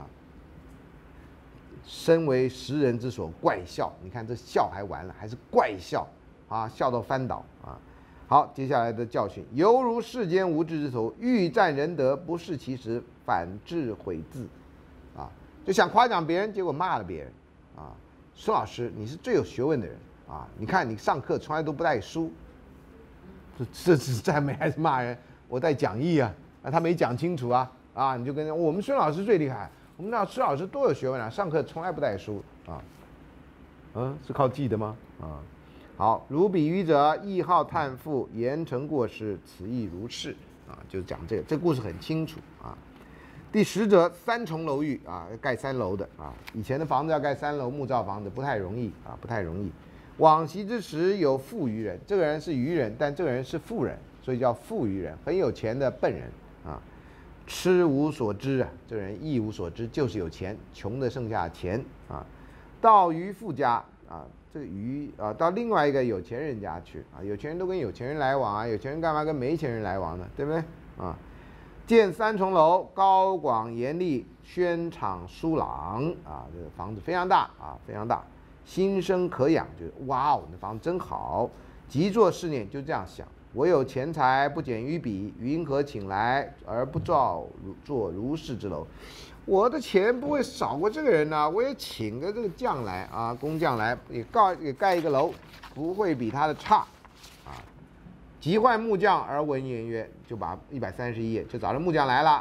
身为时人之所怪笑，你看这笑还完了，还是怪笑啊，笑到翻倒啊。好，接下来的教训，犹如世间无知之徒，欲占人德，不视其实，反致毁自。啊，就想夸奖别人，结果骂了别人啊。孙老师，你是最有学问的人啊！你看你上课从来都不带书，这是赞美还是骂人？我带讲义啊，他没讲清楚啊，你就跟我们孙老师最厉害，我们那孙老师多有学问啊，上课从来不带书啊，是靠记的吗？啊，好，如比喻者，亦好叹父，言成过失，此亦如是啊，就讲这故事很清楚啊。第10则三重楼宇啊，盖3楼的啊，以前的房子要盖3楼木造房子不太容易啊，不太容易。往昔之时有富余人，这个人是愚人，但这个人是富人，所以叫富余人，很有钱的笨人啊。痴无所知啊，这个人一无所知，就是有钱，穷的剩下钱啊。到于富家啊，这个于啊，到另外一个有钱人家去啊，有钱人都跟有钱人来往啊，有钱人干嘛跟没钱人来往呢？对不对啊？建3重楼，高广严厉，轩敞疏朗啊，这个房子非常大啊，非常大，心生可仰，就是哇哦，那房子真好。即作是念，就这样想：我有钱财不减于彼，云何请来而不造作如是之楼？我的钱不会少过这个人呢，我也请个这个匠来啊，工匠来也盖一个楼，不会比他的差。即唤木匠而闻言曰，就把131页就找了木匠来了，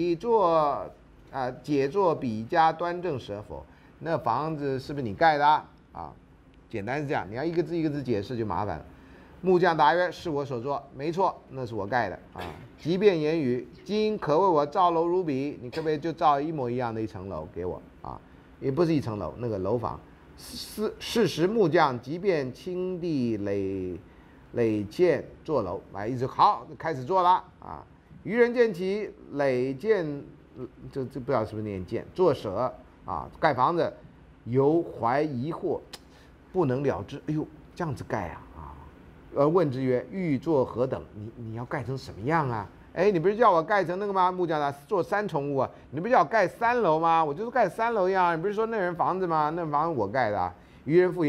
解作比家端正舍否？那房子是不是你盖的啊？简单是这样，你要一个字一个字解释就麻烦了。木匠答曰：是我所作，没错，那是我盖的啊。即便言语，今可为我造楼如彼，你可不可以就造一模一样的一层楼给我啊？也不是一层楼，那个楼房。事实木匠即便倾地垒建做楼啊，一直好开始做了啊。愚人见其垒建，这不知道是不是念建做舍啊，盖房子犹怀疑惑，不能了之。哎呦，这样子盖啊！而问之曰：欲作何等？你要盖成什么样啊？哎，你不是叫我盖成那个吗？木匠做3重屋啊，你不是叫我盖3楼吗？我就是盖3楼一样。你不是说那人房子吗？那房子我盖的啊。愚人复言：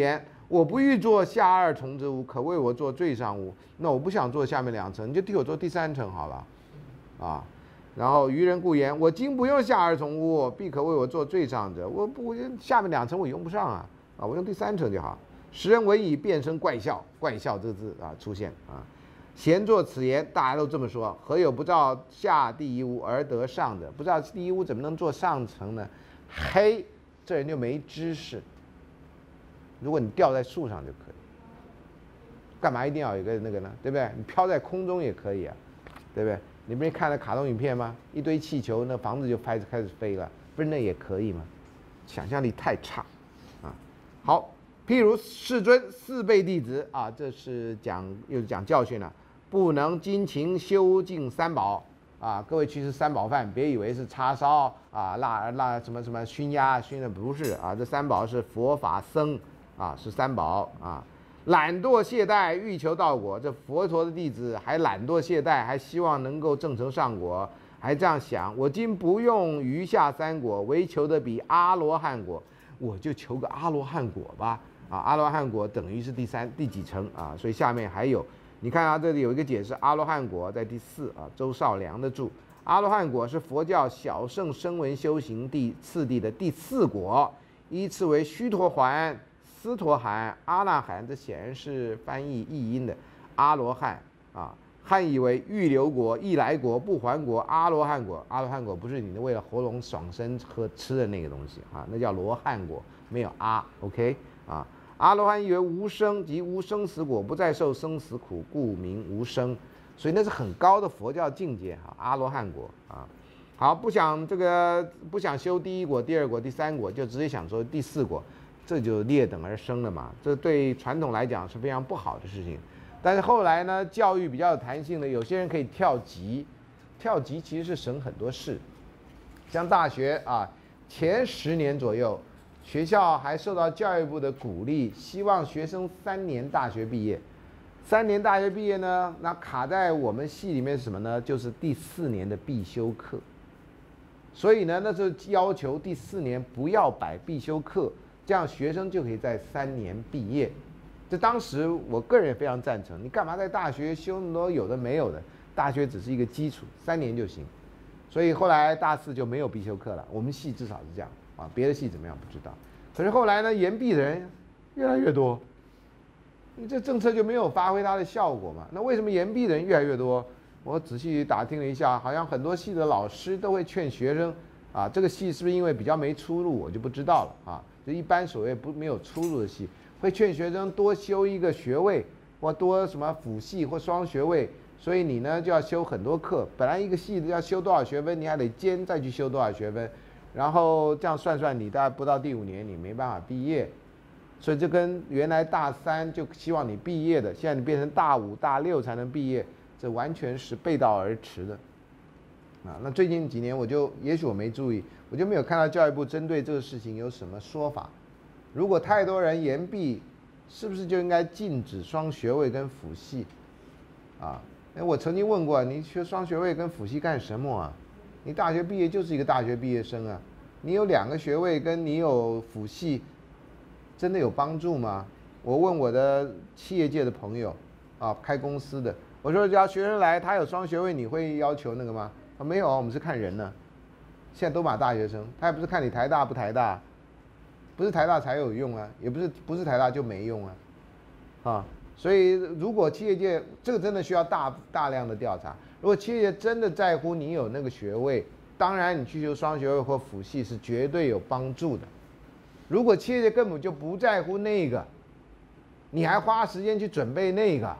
我不欲做下二重之屋，可为我做最上屋。那我不想做下面2层，你就替我做第3层好了，啊。然后愚人故言：我今不用下二重屋，必可为我做最上者。我下面2层我用不上啊，我用第3层就好。时人闻已，便生怪笑，怪笑这个字啊出现啊。闲作此言，大家都这么说。何有不照下第1屋而得上者？不知道第1屋怎么能做上层呢？嘿，这人就没知识。如果你吊在树上就可以，干嘛一定要有一个那个呢？对不对？你飘在空中也可以啊，对不对？你不是看了卡通影片吗？一堆气球，那房子就开始飞了，不是那也可以吗？想象力太差啊！好，譬如世尊4辈弟子啊，这是又是讲教训了，不能精勤修净3宝啊！各位去吃3宝饭，别以为是叉烧啊、辣什么熏鸭熏的，不是啊，这3宝是佛法僧。啊，是3宝啊，懒惰懈怠，欲求道果。这佛陀的弟子还懒惰懈怠，还希望能够证成上果，还这样想：我今不用余下3果，唯求得比阿罗汉果，我就求个阿罗汉果吧。啊，阿罗汉果等于是第几层啊？所以下面还有，你看啊，这里有一个解释，阿罗汉果在第4啊，周少良的注。阿罗汉果是佛教小乘声闻修行次第的第4果，依次为须陀洹、斯陀含、阿那含，这显然是翻译译音的。阿罗汉啊，汉译为欲流果、易来果、不还果、阿罗汉果。阿罗汉果不是你为了喉咙爽身吃的那个东西啊，那叫罗汉果，没有阿。OK 啊，阿罗汉译为无生，即无生死果，不再受生死苦，故名无生。所以那是很高的佛教境界哈，阿罗汉果啊。好，不想修第1果、第2果、第3果，就直接想说第4果。这就劣等而生了嘛，这对传统来讲是非常不好的事情。但是后来呢，教育比较有弹性的，有些人可以跳级，跳级其实是省很多事。像大学啊，前10年左右，学校还受到教育部的鼓励，希望学生3年大学毕业。3年大学毕业呢，那卡在我们系里面是什么呢？就是第4年的必修课。所以呢，那时候要求第4年不要摆必修课。这样学生就可以在3年毕业，这当时我个人也非常赞成。你干嘛在大学修那么多有的没有的？大学只是一个基础，3年就行。所以后来大4就没有必修课了，我们系至少是这样啊，别的系怎么样不知道。可是后来呢，延毕的人越来越多，你这政策就没有发挥它的效果嘛？那为什么延毕的人越来越多？我仔细打听了一下，好像很多系的老师都会劝学生啊，这个系是不是因为比较没出路，我就不知道了啊。就一般所谓没有出路的系，会劝学生多修一个学位，或多什么辅系或双学位，所以你呢就要修很多课。本来一个系要修多少学分，你还得兼再去修多少学分，然后这样算算，你大概不到第5年你没办法毕业。所以这跟原来大3就希望你毕业的，现在你变成大5、大6才能毕业，这完全是背道而驰的。啊，那最近几年也许我没注意，我就没有看到教育部针对这个事情有什么说法。如果太多人延毕，是不是就应该禁止双学位跟辅系？啊，我曾经问过，你学双学位跟辅系干什么啊？你大学毕业就是一个大学毕业生啊，你有2个学位跟你有辅系，真的有帮助吗？我问我的企业界的朋友，啊，开公司的，我说只要学生来，他有双学位，你会要求那个吗？没有啊，我们是看人呢。现在都把大学生，他也不是看你台大不台大，不是台大才有用啊，也不是台大就没用啊，啊，所以如果企业界这个真的需要大量的调查，如果企业界真的在乎你有那个学位，当然你去修双学位或辅系是绝对有帮助的。如果企业界根本就不在乎那个，你还花时间去准备那个，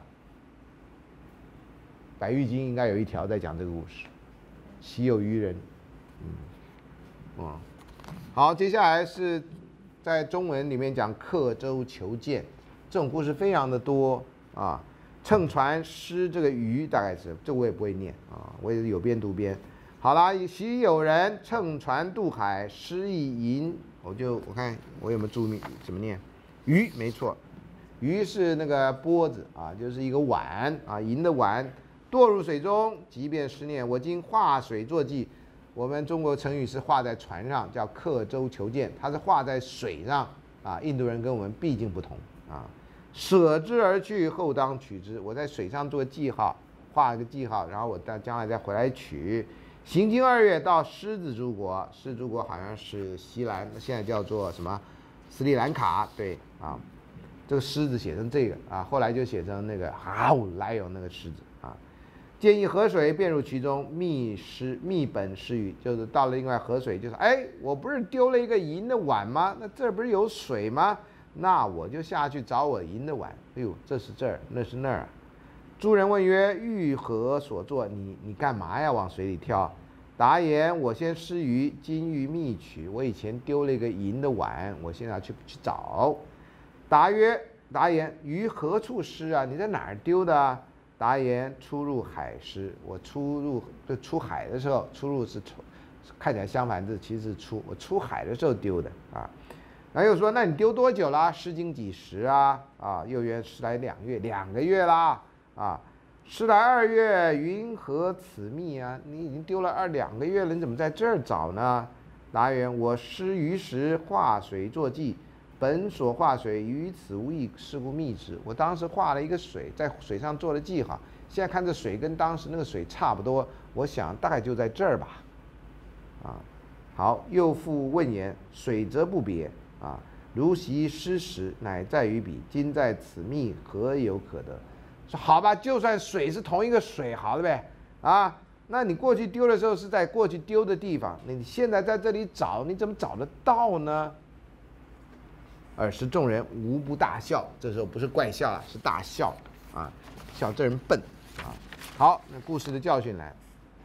百喻经应该有一条在讲这个故事。岂有愚人，好，接下来是在中文里面讲刻舟求剑，这种故事非常的多啊。乘船失这个鱼，大概是这我也不会念啊，我也是有边读边。好啦，昔有人乘船渡海，失一银，我看我有没有注意怎么念，鱼没错，鱼是那个钵子啊，就是一个碗啊，银的碗。堕入水中，即便失念。我今画水作记，我们中国成语是画在船上，叫刻舟求剑，它是画在水上啊。印度人跟我们毕竟不同啊。舍之而去，后当取之。我在水上做记号，画一个记号，然后我将来再回来取。行经2月，到狮子诸国，狮子诸国好像是西兰，现在叫做什么斯里兰卡，对啊。这个狮子写成这个啊，后来就写成那个lion 那个狮子啊。建议河水便入其中，觅本失鱼，就是到了另外河水，就是我不是丢了一个银的碗吗？那这不是有水吗？那我就下去找我银的碗。哎呦，这是这儿，那是那儿啊。诸人问曰：欲何所作？你干嘛呀？往水里跳？答言：我先失鱼，今欲觅取。我以前丢了一个银的碗，我现在要去找。答言：于何处失啊？你在哪儿丢的啊？答言：出入海失。我出海的时候，出入是看起来相反字，其实是我出海的时候丢的啊。然后又说：那你丢多久啦？失经几时啊？啊，又曰：失来2月，2个月啦啊。失来2月，云何此觅啊？你已经丢了2个月了，你怎么在这儿找呢？答言：我失鱼时，画水作记。本所画水于此无异，是故觅之。我当时画了一个水，在水上做了记号。现在看这水跟当时那个水差不多，我想大概就在这儿吧。啊，好，又复问言：水则不别啊，如习失时，乃在于彼。今在此觅，何有可得？说好吧，就算水是同一个水，好了呗。啊，那你过去丢的时候是在过去丢的地方，你现在在这里找，你怎么找得到呢？尔时众人无不大笑，这时候不是怪笑啊，是大笑啊，笑这人笨啊。好，那故事的教训来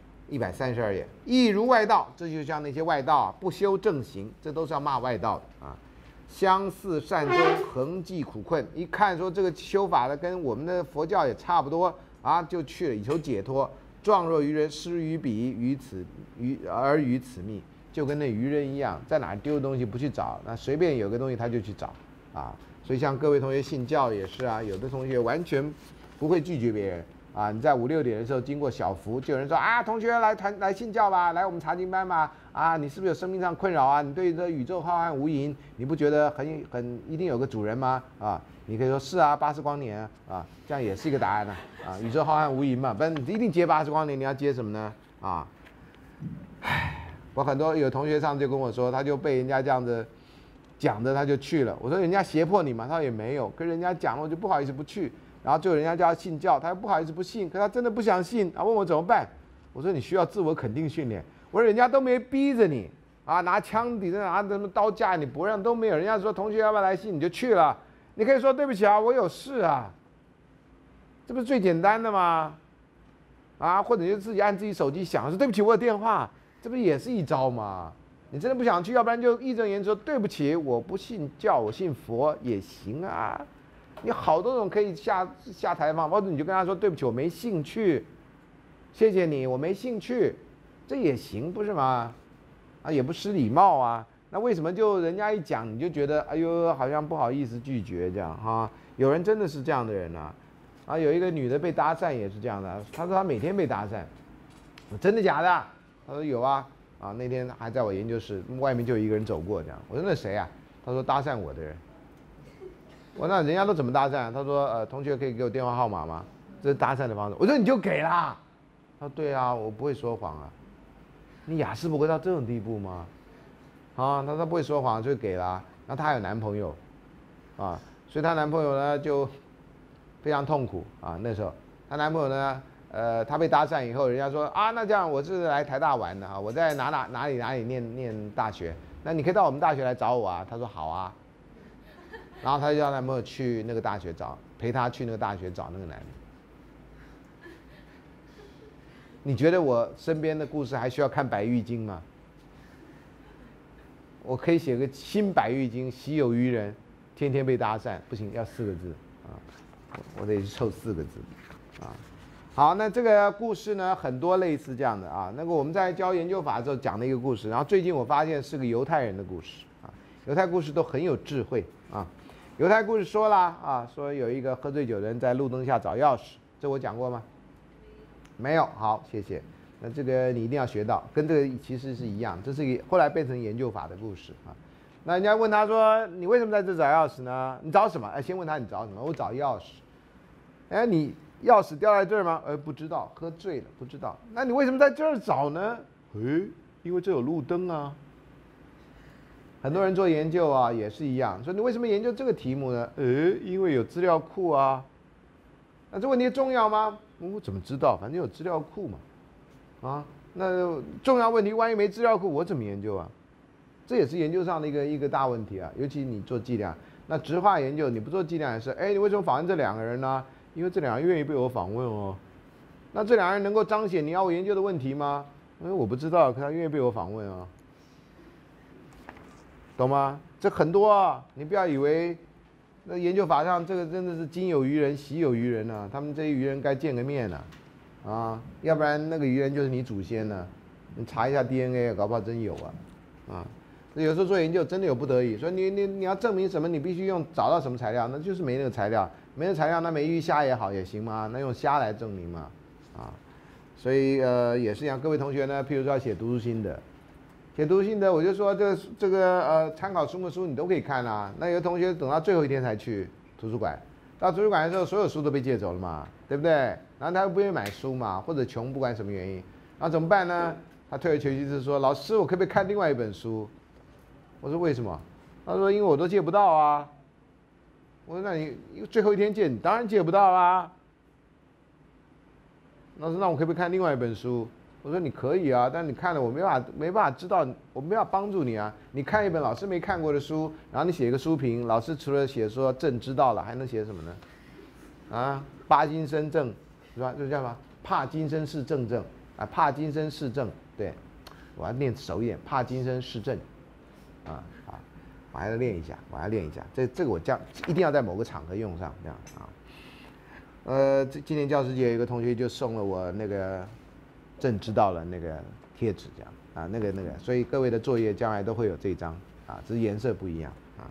，132页，亦如外道，这就像那些外道不修正行，这都是要骂外道的啊。相似善终，恒济苦困，一看说这个修法的跟我们的佛教也差不多啊，就去了以求解脱。状若愚人，失于彼，于此觅。就跟那渔人一样，在哪儿丢的东西不去找，那随便有个东西他就去找啊。所以像各位同学信教也是啊，有的同学完全不会拒绝别人啊。你在5、6点的时候经过小福，就有人说啊，同学来信教吧，来我们查经班吧。啊，你是不是有生命上困扰啊？你对这宇宙浩瀚无垠，你不觉得很一定有个主人吗？啊，你可以说是啊，80光年啊，这样也是一个答案呢啊。宇宙浩瀚无垠嘛，不然你一定接80光年，你要接什么呢？啊，唉。我很多有同学上次就跟我说，他就被人家这样子讲的，他就去了。我说人家胁迫你吗？他说也没有，跟人家讲了，我就不好意思不去。然后最后人家叫他信教，他又不好意思不信，可他真的不想信啊，问我怎么办？我说你需要自我肯定训练。我说人家都没逼着你啊，拿枪抵着拿什么刀架你不让都没有。人家说同学要不要来信，你就去了。你可以说对不起啊，我有事啊，这不是最简单的吗？啊，或者就自己按自己手机响，说对不起，我有电话。这不也是一招吗？你真的不想去，要不然就义正言辞说对不起，我不信教，我信佛也行啊。你好多种可以下台方法，或者你就跟他说对不起，我没兴趣，谢谢你，我没兴趣，这也行不是吗？啊，也不失礼貌啊。那为什么就人家一讲你就觉得哎呦好像不好意思拒绝这样哈？有人真的是这样的人啊。啊，有一个女的被搭讪也是这样的，她说她每天被搭讪，真的假的？他说有啊，啊那天还在我研究室外面就有一个人走过这样，我说那谁啊？他说搭讪我的人。我说那人家都怎么搭讪？他说同学可以给我电话号码吗？这是搭讪的方式。我说你就给啦。他说对啊，我不会说谎啊。你雅思不会到这种地步吗？啊，他不会说谎就给啦。然后她还有男朋友，啊，所以她男朋友呢就非常痛苦啊。那时候她男朋友呢。他被搭讪以后，人家说啊，那这样我是来台大玩的啊，我在哪里念大学，那你可以到我们大学来找我啊。他说好啊，然后他就叫男朋友去那个大学陪他去那个大学找那个男的。你觉得我身边的故事还需要看百喻经吗？我可以写个新百喻经，稀有愚人，天天被搭讪，不行，要4个字啊，我得凑4个字啊。好，那这个故事呢，很多类似这样的啊。那个我们在教研究法的时候讲的一个故事，然后最近我发现是个犹太人的故事啊。犹太故事都很有智慧啊。犹太故事说了啊，说有一个喝醉酒的人在路灯下找钥匙，这我讲过吗？没有。好，谢谢。那这个你一定要学到，跟这个其实是一样，这是一个后来变成研究法的故事啊。 那人家问他说：“你为什么在这找钥匙呢？你找什么？”先问他你找什么？我找钥匙。哎，你钥匙掉在这儿吗？不知道，喝醉了，不知道。那你为什么在这儿找呢？因为这有路灯啊。很多人做研究啊，也是一样，说你为什么研究这个题目呢？因为有资料库啊。那这问题重要吗？我怎么知道？反正有资料库嘛。啊，那重要问题万一没资料库，我怎么研究啊？这也是研究上的一个大问题啊。尤其你做计量，那质化研究你不做计量也是，你为什么访问这2个人呢？因为这2个人愿意被我访问哦。那这2个人能够彰显你要我研究的问题吗？因为我不知道，可他愿意被我访问啊。懂吗？这很多啊，你不要以为那研究法上这个真的是今有于人，稀有于人啊。他们这些愚人该见个面啊，要不然那个愚人就是你祖先呢。你查一下 DNA， 搞不好真有啊。有时候做研究真的有不得已，所以你要证明什么，你必须找到什么材料，那就是没那个材料，没那材料，那没鱼虾也好也行嘛，那用虾来证明嘛，所以也是一样，各位同学呢，譬如说要写读书心得。写读书心得，我就说这个参考书目书你都可以看啊。那有的同学等到最后一天才去图书馆，到图书馆的时候，所有书都被借走了嘛，对不对？然后他又不愿意买书嘛，或者穷，不管什么原因，然后怎么办呢？他退而求其次说：“老师，我可不可以看另外一本书？”我说：“为什么？”他说：“因为我都借不到啊。”我说：“那你最后一天借，你当然借不到啦。”老师，那我可不可以看另外一本书？我说你可以啊，但你看了我没办法知道，我没办法帮助你啊。你看一本老师没看过的书，然后你写一个书评，老师除了写说朕知道了，还能写什么呢？帕金森症是吧？这叫什么？帕金森氏症帕金森氏症，对，我要念熟一点，帕金森氏症，我还要练一下，这个我一定要在某个场合用上，这样啊。今年教师节有一个同学就送了我那个。朕知道了那个贴纸，这样啊，那个，所以各位的作业将来都会有这张只是颜色不一样啊。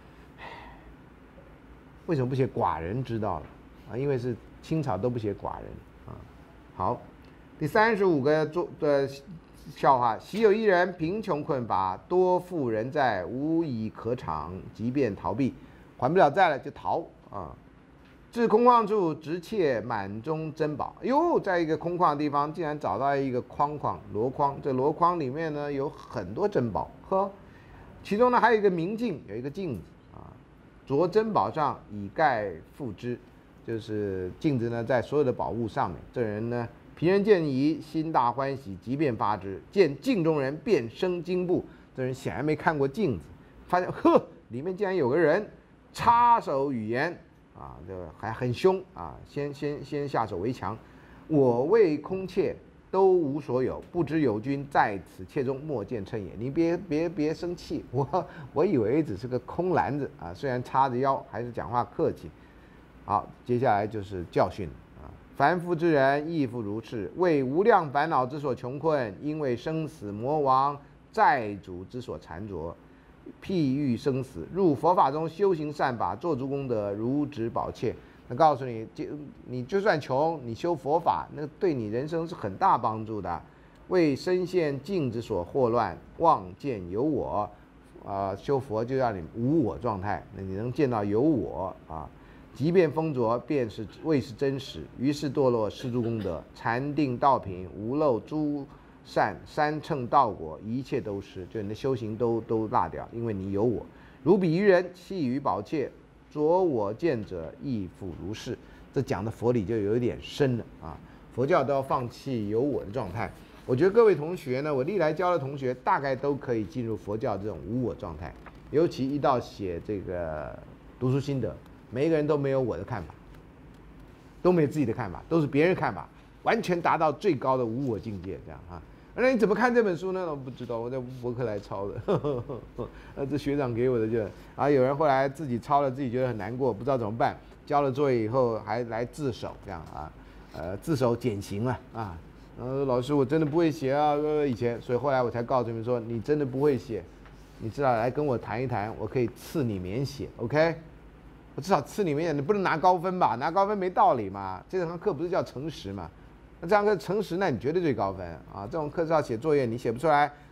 为什么不写寡人知道了因为是清朝都不写寡人好，第35个笑话：昔有一人贫穷困乏，多负人债，无以可偿，即便逃避，还不了债了就逃至空旷处，直窃满中珍宝。在一个空旷的地方，竟然找到一个箜箩筐。这箩筐里面呢有很多珍宝，其中呢还有一个明镜，有一个镜子着珍宝上，以盖覆之，就是镜子呢在所有的宝物上面。这人呢，贫人见疑，心大欢喜，即便发之。见镜中人，便生惊怖。这人显然没看过镜子，发现里面竟然有个人，插手语言。这还很凶先下手为强。我为空窃，都无所有，不知有君在此窃中，莫见称也。你别生气，我以为只是个空篮子虽然叉着腰，还是讲话客气。好，接下来就是教训凡夫之人亦复如是，为无量烦恼之所穷困，因为生死魔王债主之所缠着。譬喻生死，入佛法中修行善法，做足功德，如执宝切。那告诉你，你就算穷，你修佛法，那对你人生是很大帮助的。为身陷境之所惑乱，望见有我，修佛就让你无我状态，那你能见到有我即便封着，便是谓是真实。于是堕落施诸功德，禅定道品，无漏诸善三乘道果，一切都失，就你的修行都落掉，因为你有我。如彼于人，弃于宝切，着我见者亦复如是。这讲的佛理就有一点深了佛教都要放弃有我的状态。我觉得各位同学呢，我历来教的同学大概都可以进入佛教这种无我状态，尤其一到写这个读书心得，每一个人都没有我的看法，都没有自己的看法，都是别人看法，完全达到最高的无我境界，这样那你怎么看这本书呢？我不知道，我在博客来抄的，这学长给我的就有人后来自己抄了，自己觉得很难过，不知道怎么办，交了作业以后还来自首，这样自首减刑了老师我真的不会写以前，所以后来我才告诉你们说，你真的不会写，你至少来跟我谈一谈，我可以赐你免写 ，OK？ 我至少赐你免写，你不能拿高分吧？拿高分没道理嘛，这堂课不是叫诚实嘛？那这堂课诚实，那你绝对最高分这种课是要写作业，你写不出来，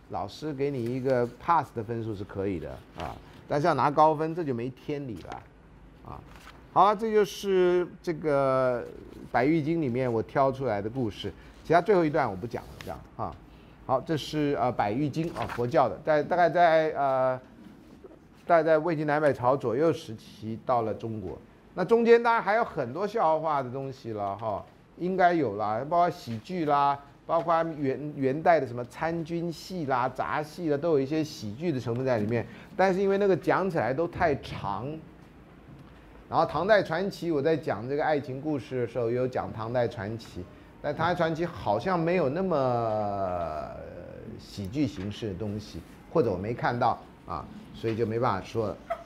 老师给你一个 pass 的分数是可以的啊，但是要拿高分这就没天理了啊。好了，这就是这个《百喻经》里面我挑出来的故事，其他最后一段我不讲了，这样啊。好，这是《百喻经》啊，佛教的，大概在魏晋南北朝左右时期到了中国。那中间当然还有很多笑话的东西了哈，应该有啦，包括喜剧啦，包括元代的什么参军戏啦、杂戏啦，都有一些喜剧的成分在里面。但是因为那个讲起来都太长，然后唐代传奇我在讲这个爱情故事的时候，也有讲唐代传奇，但唐代传奇好像没有那么喜剧形式的东西，或者我没看到啊，所以就没办法说了。